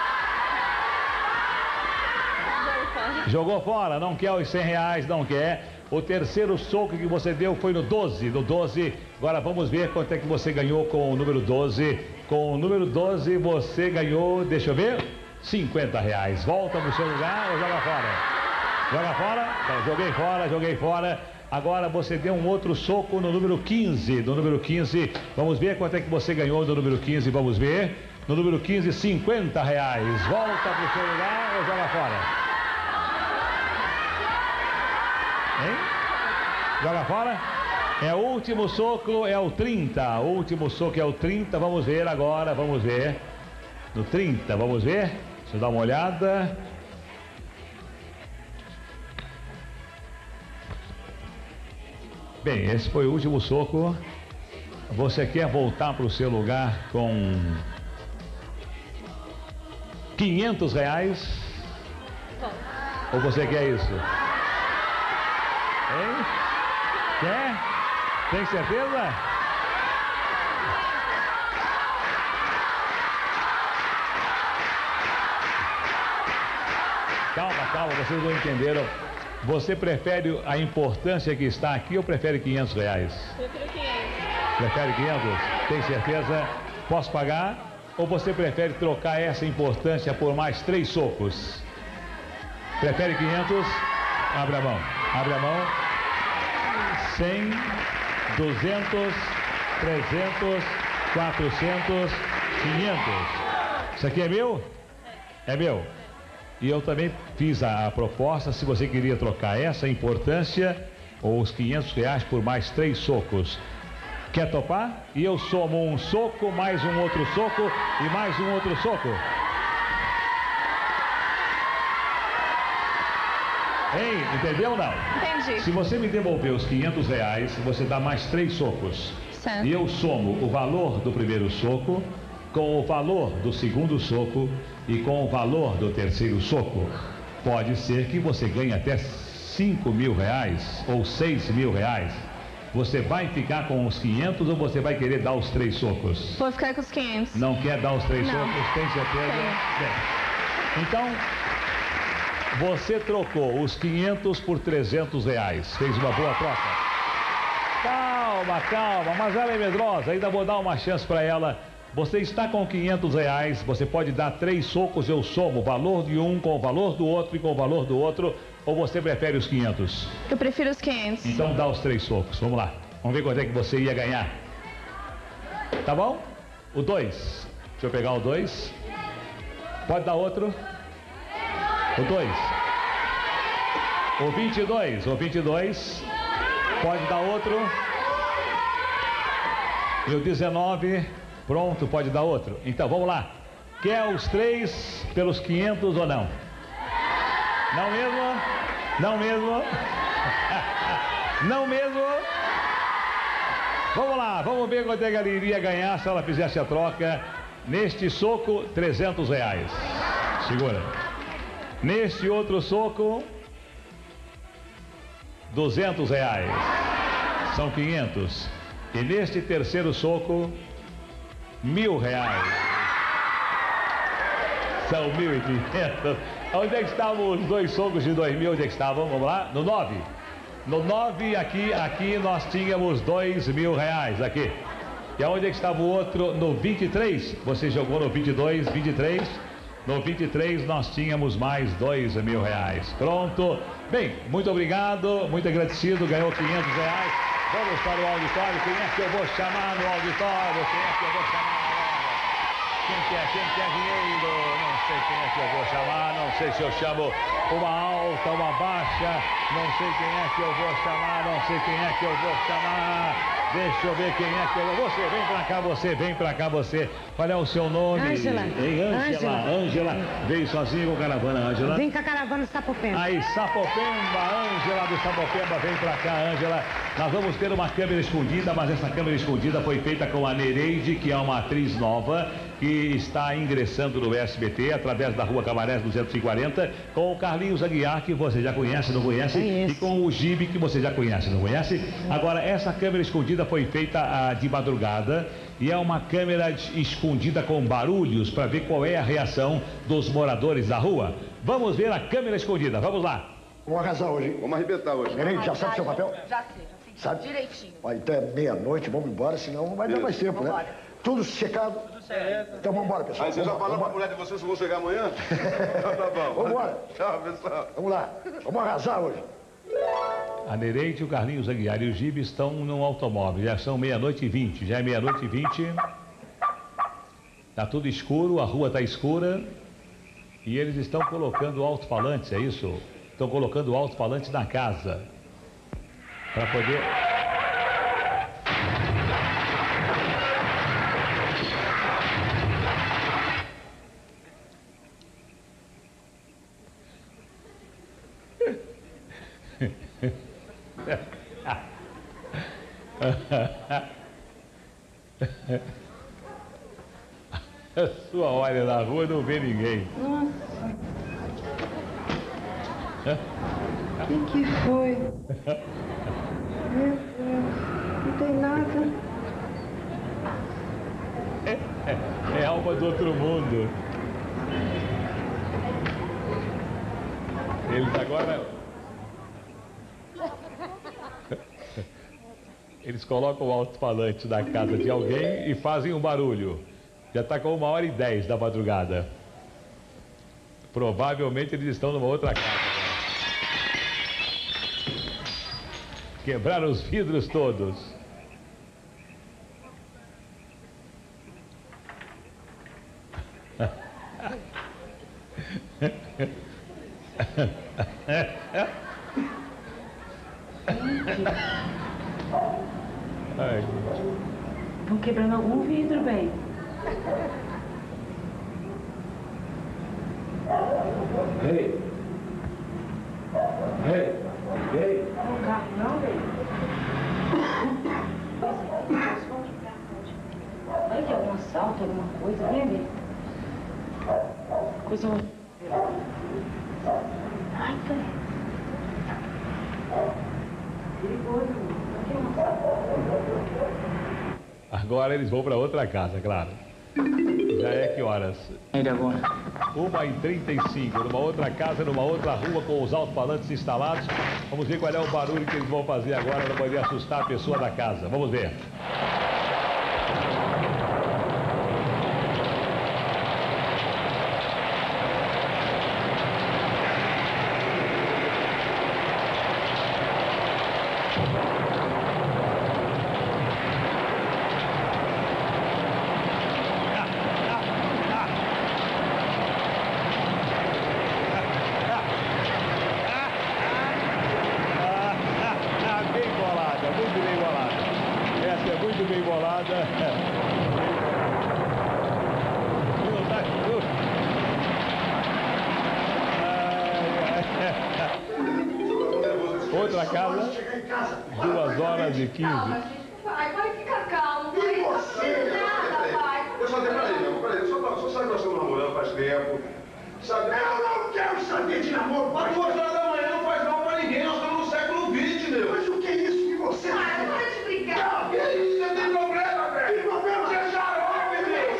Jogou fora, não quer os R$100, não quer. O terceiro soco que você deu foi no 12. No 12, agora vamos ver quanto é que você ganhou com o número 12. Com o número 12 você ganhou, deixa eu ver, R$50. Volta pro seu lugar ou joga fora? Joga fora? Então, joguei fora. Agora você deu um outro soco no número 15. No número 15, vamos ver quanto é que você ganhou no número 15, vamos ver. No número 15, R$50. Volta pro seu lugar ou joga fora? Hein? Joga fora? É o último soco, é o 30. O último soco é o 30. Vamos ver agora, vamos ver. No 30, vamos ver. Deixa eu dar uma olhada. Bem, esse foi o último soco. Você quer voltar para o seu lugar com R$500? Ou você quer isso? Hein? Quer? Tem certeza? Calma, vocês não entenderam. Você prefere a importância que está aqui ou prefere R$500? Prefiro 500. Prefere 500? Tem certeza? Posso pagar? Ou você prefere trocar essa importância por mais 3 socos? Prefere 500? Abre a mão. 100, 200, 300, 400, 500. Isso aqui é meu? É meu. E eu também fiz a proposta, se você queria trocar essa importância ou os R$500 por mais 3 socos. Quer topar? E eu somo um soco, mais um outro soco e mais um outro soco. Hein? Entendeu ou não? Entendi. Se você me devolver os R$500, você dá mais 3 socos. Certo. E eu somo o valor do primeiro soco com o valor do segundo soco e com o valor do terceiro soco. Pode ser que você ganhe até R$5.000 ou R$6.000. Você vai ficar com os 500 ou você vai querer dar os 3 socos? Vou ficar com os 500. Não quer dar os 3 Não. socos? Tem certeza? Bem, então, você trocou os 500 por R$300. Fez uma boa troca? Calma, mas ela é medrosa. Ainda vou dar uma chance para ela. Você está com R$500, você pode dar 3 socos, eu somo o valor de um com o valor do outro e com o valor do outro, ou você prefere os 500? Eu prefiro os 500. Então dá os 3 socos, vamos lá. Vamos ver quanto é que você ia ganhar. Tá bom? O 2. Deixa eu pegar o 2. Pode dar outro. O 2. O 22. O 22. Pode dar outro. E o 19. Pronto, pode dar outro. Então, vamos lá. Quer os 3 pelos 500 ou não? Não mesmo? Não mesmo? Não mesmo? Vamos lá, vamos ver quanto é que ela iria ganhar se ela fizesse a troca. Neste soco, R$300. Segura. Neste outro soco, R$200. São 500. E neste terceiro soco, R$1.000. São 1.500. Onde é que estavam os 2 socos de 2.000? Onde é que estavam? Vamos lá? No 9. No 9, aqui nós tínhamos R$2.000. Aqui. E aonde é que estava o outro? No 23. Você jogou no 22, 23. No 23 nós tínhamos mais R$2.000. Pronto. Bem, muito obrigado, muito agradecido. Ganhou R$500. Vamos para o auditório. Quem é que eu vou chamar no auditório? Quem é que eu vou chamar agora? Quem quer dinheiro? Não sei quem é que eu vou chamar. Não sei se eu chamo uma alta, uma baixa. Não sei quem é que eu vou chamar. Não sei quem é que eu vou chamar. Deixa eu ver quem é que eu vou... Você, vem pra cá você, vem pra cá você. Qual é o seu nome? Ângela. Ângela. Veio sozinho com a caravana, Ângela? Vem com a caravana do Sapopemba. Aí, Sapopemba, Ângela do Sapopemba, vem pra cá, Ângela. Nós vamos ter uma câmera escondida, mas essa câmera escondida foi feita com a Nereide, que é uma atriz nova. que está ingressando no SBT através da Rua Camarés 240, com o Carlinhos Aguiar, que você já conhece, não conhece? E com o Gibe, que você já conhece, não conhece? Agora, essa câmera escondida foi feita de madrugada e é uma câmera escondida com barulhos para ver qual é a reação dos moradores da rua. Vamos ver a câmera escondida, vamos lá. Vamos arrasar hoje, hein? Vamos arrebentar hoje. Gerente, já sabe o seu papel? Já sei. Sabe? Direitinho. Olha, então é meia-noite, vamos embora, senão não vai dar mais tempo, né? Tudo checado? Tudo certo. Então vamos embora, pessoal. Aí você já falou pra mulher de vocês que vão chegar amanhã? Tá bom. Vamos embora. Tchau, pessoal. Vamos lá. Vamos arrasar hoje. A Nereide, o Carlinhos Aguiar e o Gibe estão num automóvel. Já são 00:20. Já é 00:20. Tá tudo escuro, a rua tá escura. E eles estão colocando alto-falantes, é isso? Estão colocando alto-falantes na casa. Para poder... A sua olha na rua e não vê ninguém. Nossa. O que foi? Meu Deus, não tem nada. É alma do outro mundo. Eles agora... Eles colocam o alto-falante na casa de alguém e fazem um barulho. Já está com 1h10 da madrugada. Provavelmente eles estão numa outra casa. Quebraram os vidros todos. Estão quebrando algum vidro, bem. Ei! Ei! Ei! Não, carro não, bem. Vai ter algum assalto, alguma coisa, vem, bem. Coisa... Ai, cara. Perigoso. Agora eles vão para outra casa, claro. Já é que horas? 1h35, numa outra casa, numa outra rua, com os alto-falantes instalados. Vamos ver qual é o barulho que eles vão fazer agora para poder assustar a pessoa da casa. Vamos ver. Outra casa, 2h15. Vai, fica calmo. E você? Eu só tenho peraí, só sabe que nós estamos namorando faz tempo. Sabe? Eu não quero saber de namoro. Mas 2h não faz mal pra ninguém, nós estamos no século XX, meu. Mas o que é isso que você... Para, para de brincar. Não, que é isso? Você tem problema, velho. Que problema? Você é xarope, meu.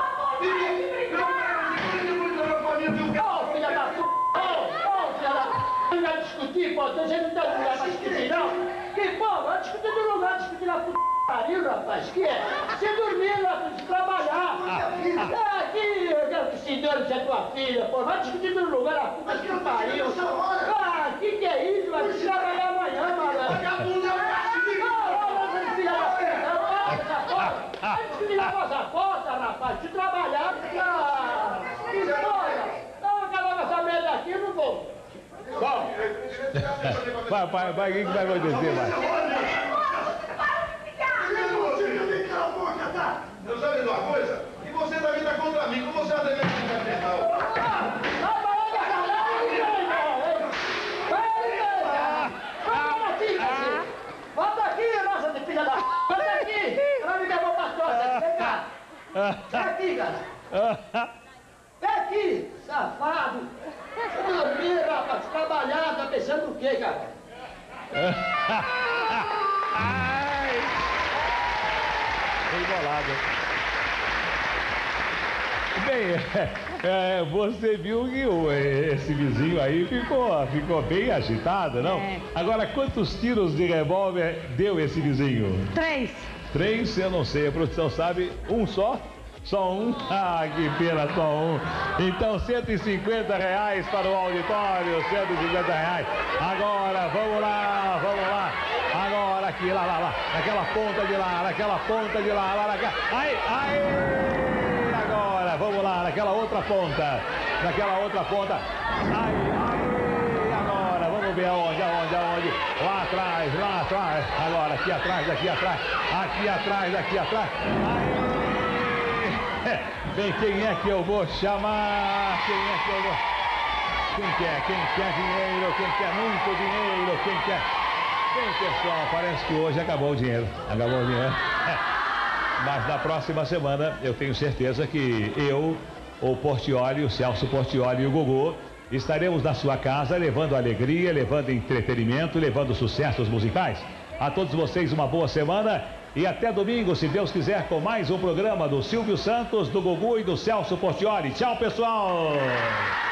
Filha da p***! Não vai discutir, pô, a gente não tem lugar pra discutir, não? Que, pô, vai discutir no lugar, discutir na pariu, rapaz, que é? Você dormir, rapaz, trabalhar. Que eu quero que se dane se é tua filha, pô, vai discutir no lugar, na puta que pariu. Que é isso, vai trabalhar amanhã, malandro. Vagabundo é o castigo. Não, filha da puta, vai discutir na nossa porta, rapaz, se trabalhar, que porra. Não, acabar essa merda aqui, eu não vou. Vai, o que vai acontecer, vai? Eu sabe de uma coisa? E você também tá contra mim, como você até mesmo não quer Volta aqui, nossa filha da p***! Volta aqui! Ela me levou pra tosse, vem cá! Vem aqui, cara. Vem aqui, safado. Dormir, rapaz, trabalhar, tá pensando o quê, cara? Ai! Embolado. Bem, você viu que esse vizinho aí ficou bem agitado, não? É. Agora, quantos tiros de revólver deu esse vizinho? 3. 3, eu não sei, a produção sabe, um só? Só um? Ah, que pena, só um. Então, R$150 para o auditório, R$150. Agora, vamos lá. Agora aqui, lá, naquela ponta de lá, Ai! Agora, vamos lá, naquela outra ponta. Ai! Agora, vamos ver aonde? Lá atrás. Agora, aqui atrás. Ai! Bem, quem é que eu vou chamar? Quem quer dinheiro? Quem quer muito dinheiro? Quem quer? Bem, pessoal, parece que hoje acabou o dinheiro. Mas na próxima semana eu tenho certeza que eu, o Portiolli, o Celso Portiolli e o Gogô estaremos na sua casa levando alegria, levando entretenimento, levando sucessos musicais. A todos vocês uma boa semana e até domingo, se Deus quiser, com mais um programa do Silvio Santos, do Gogô e do Celso Portiolli. Tchau, pessoal!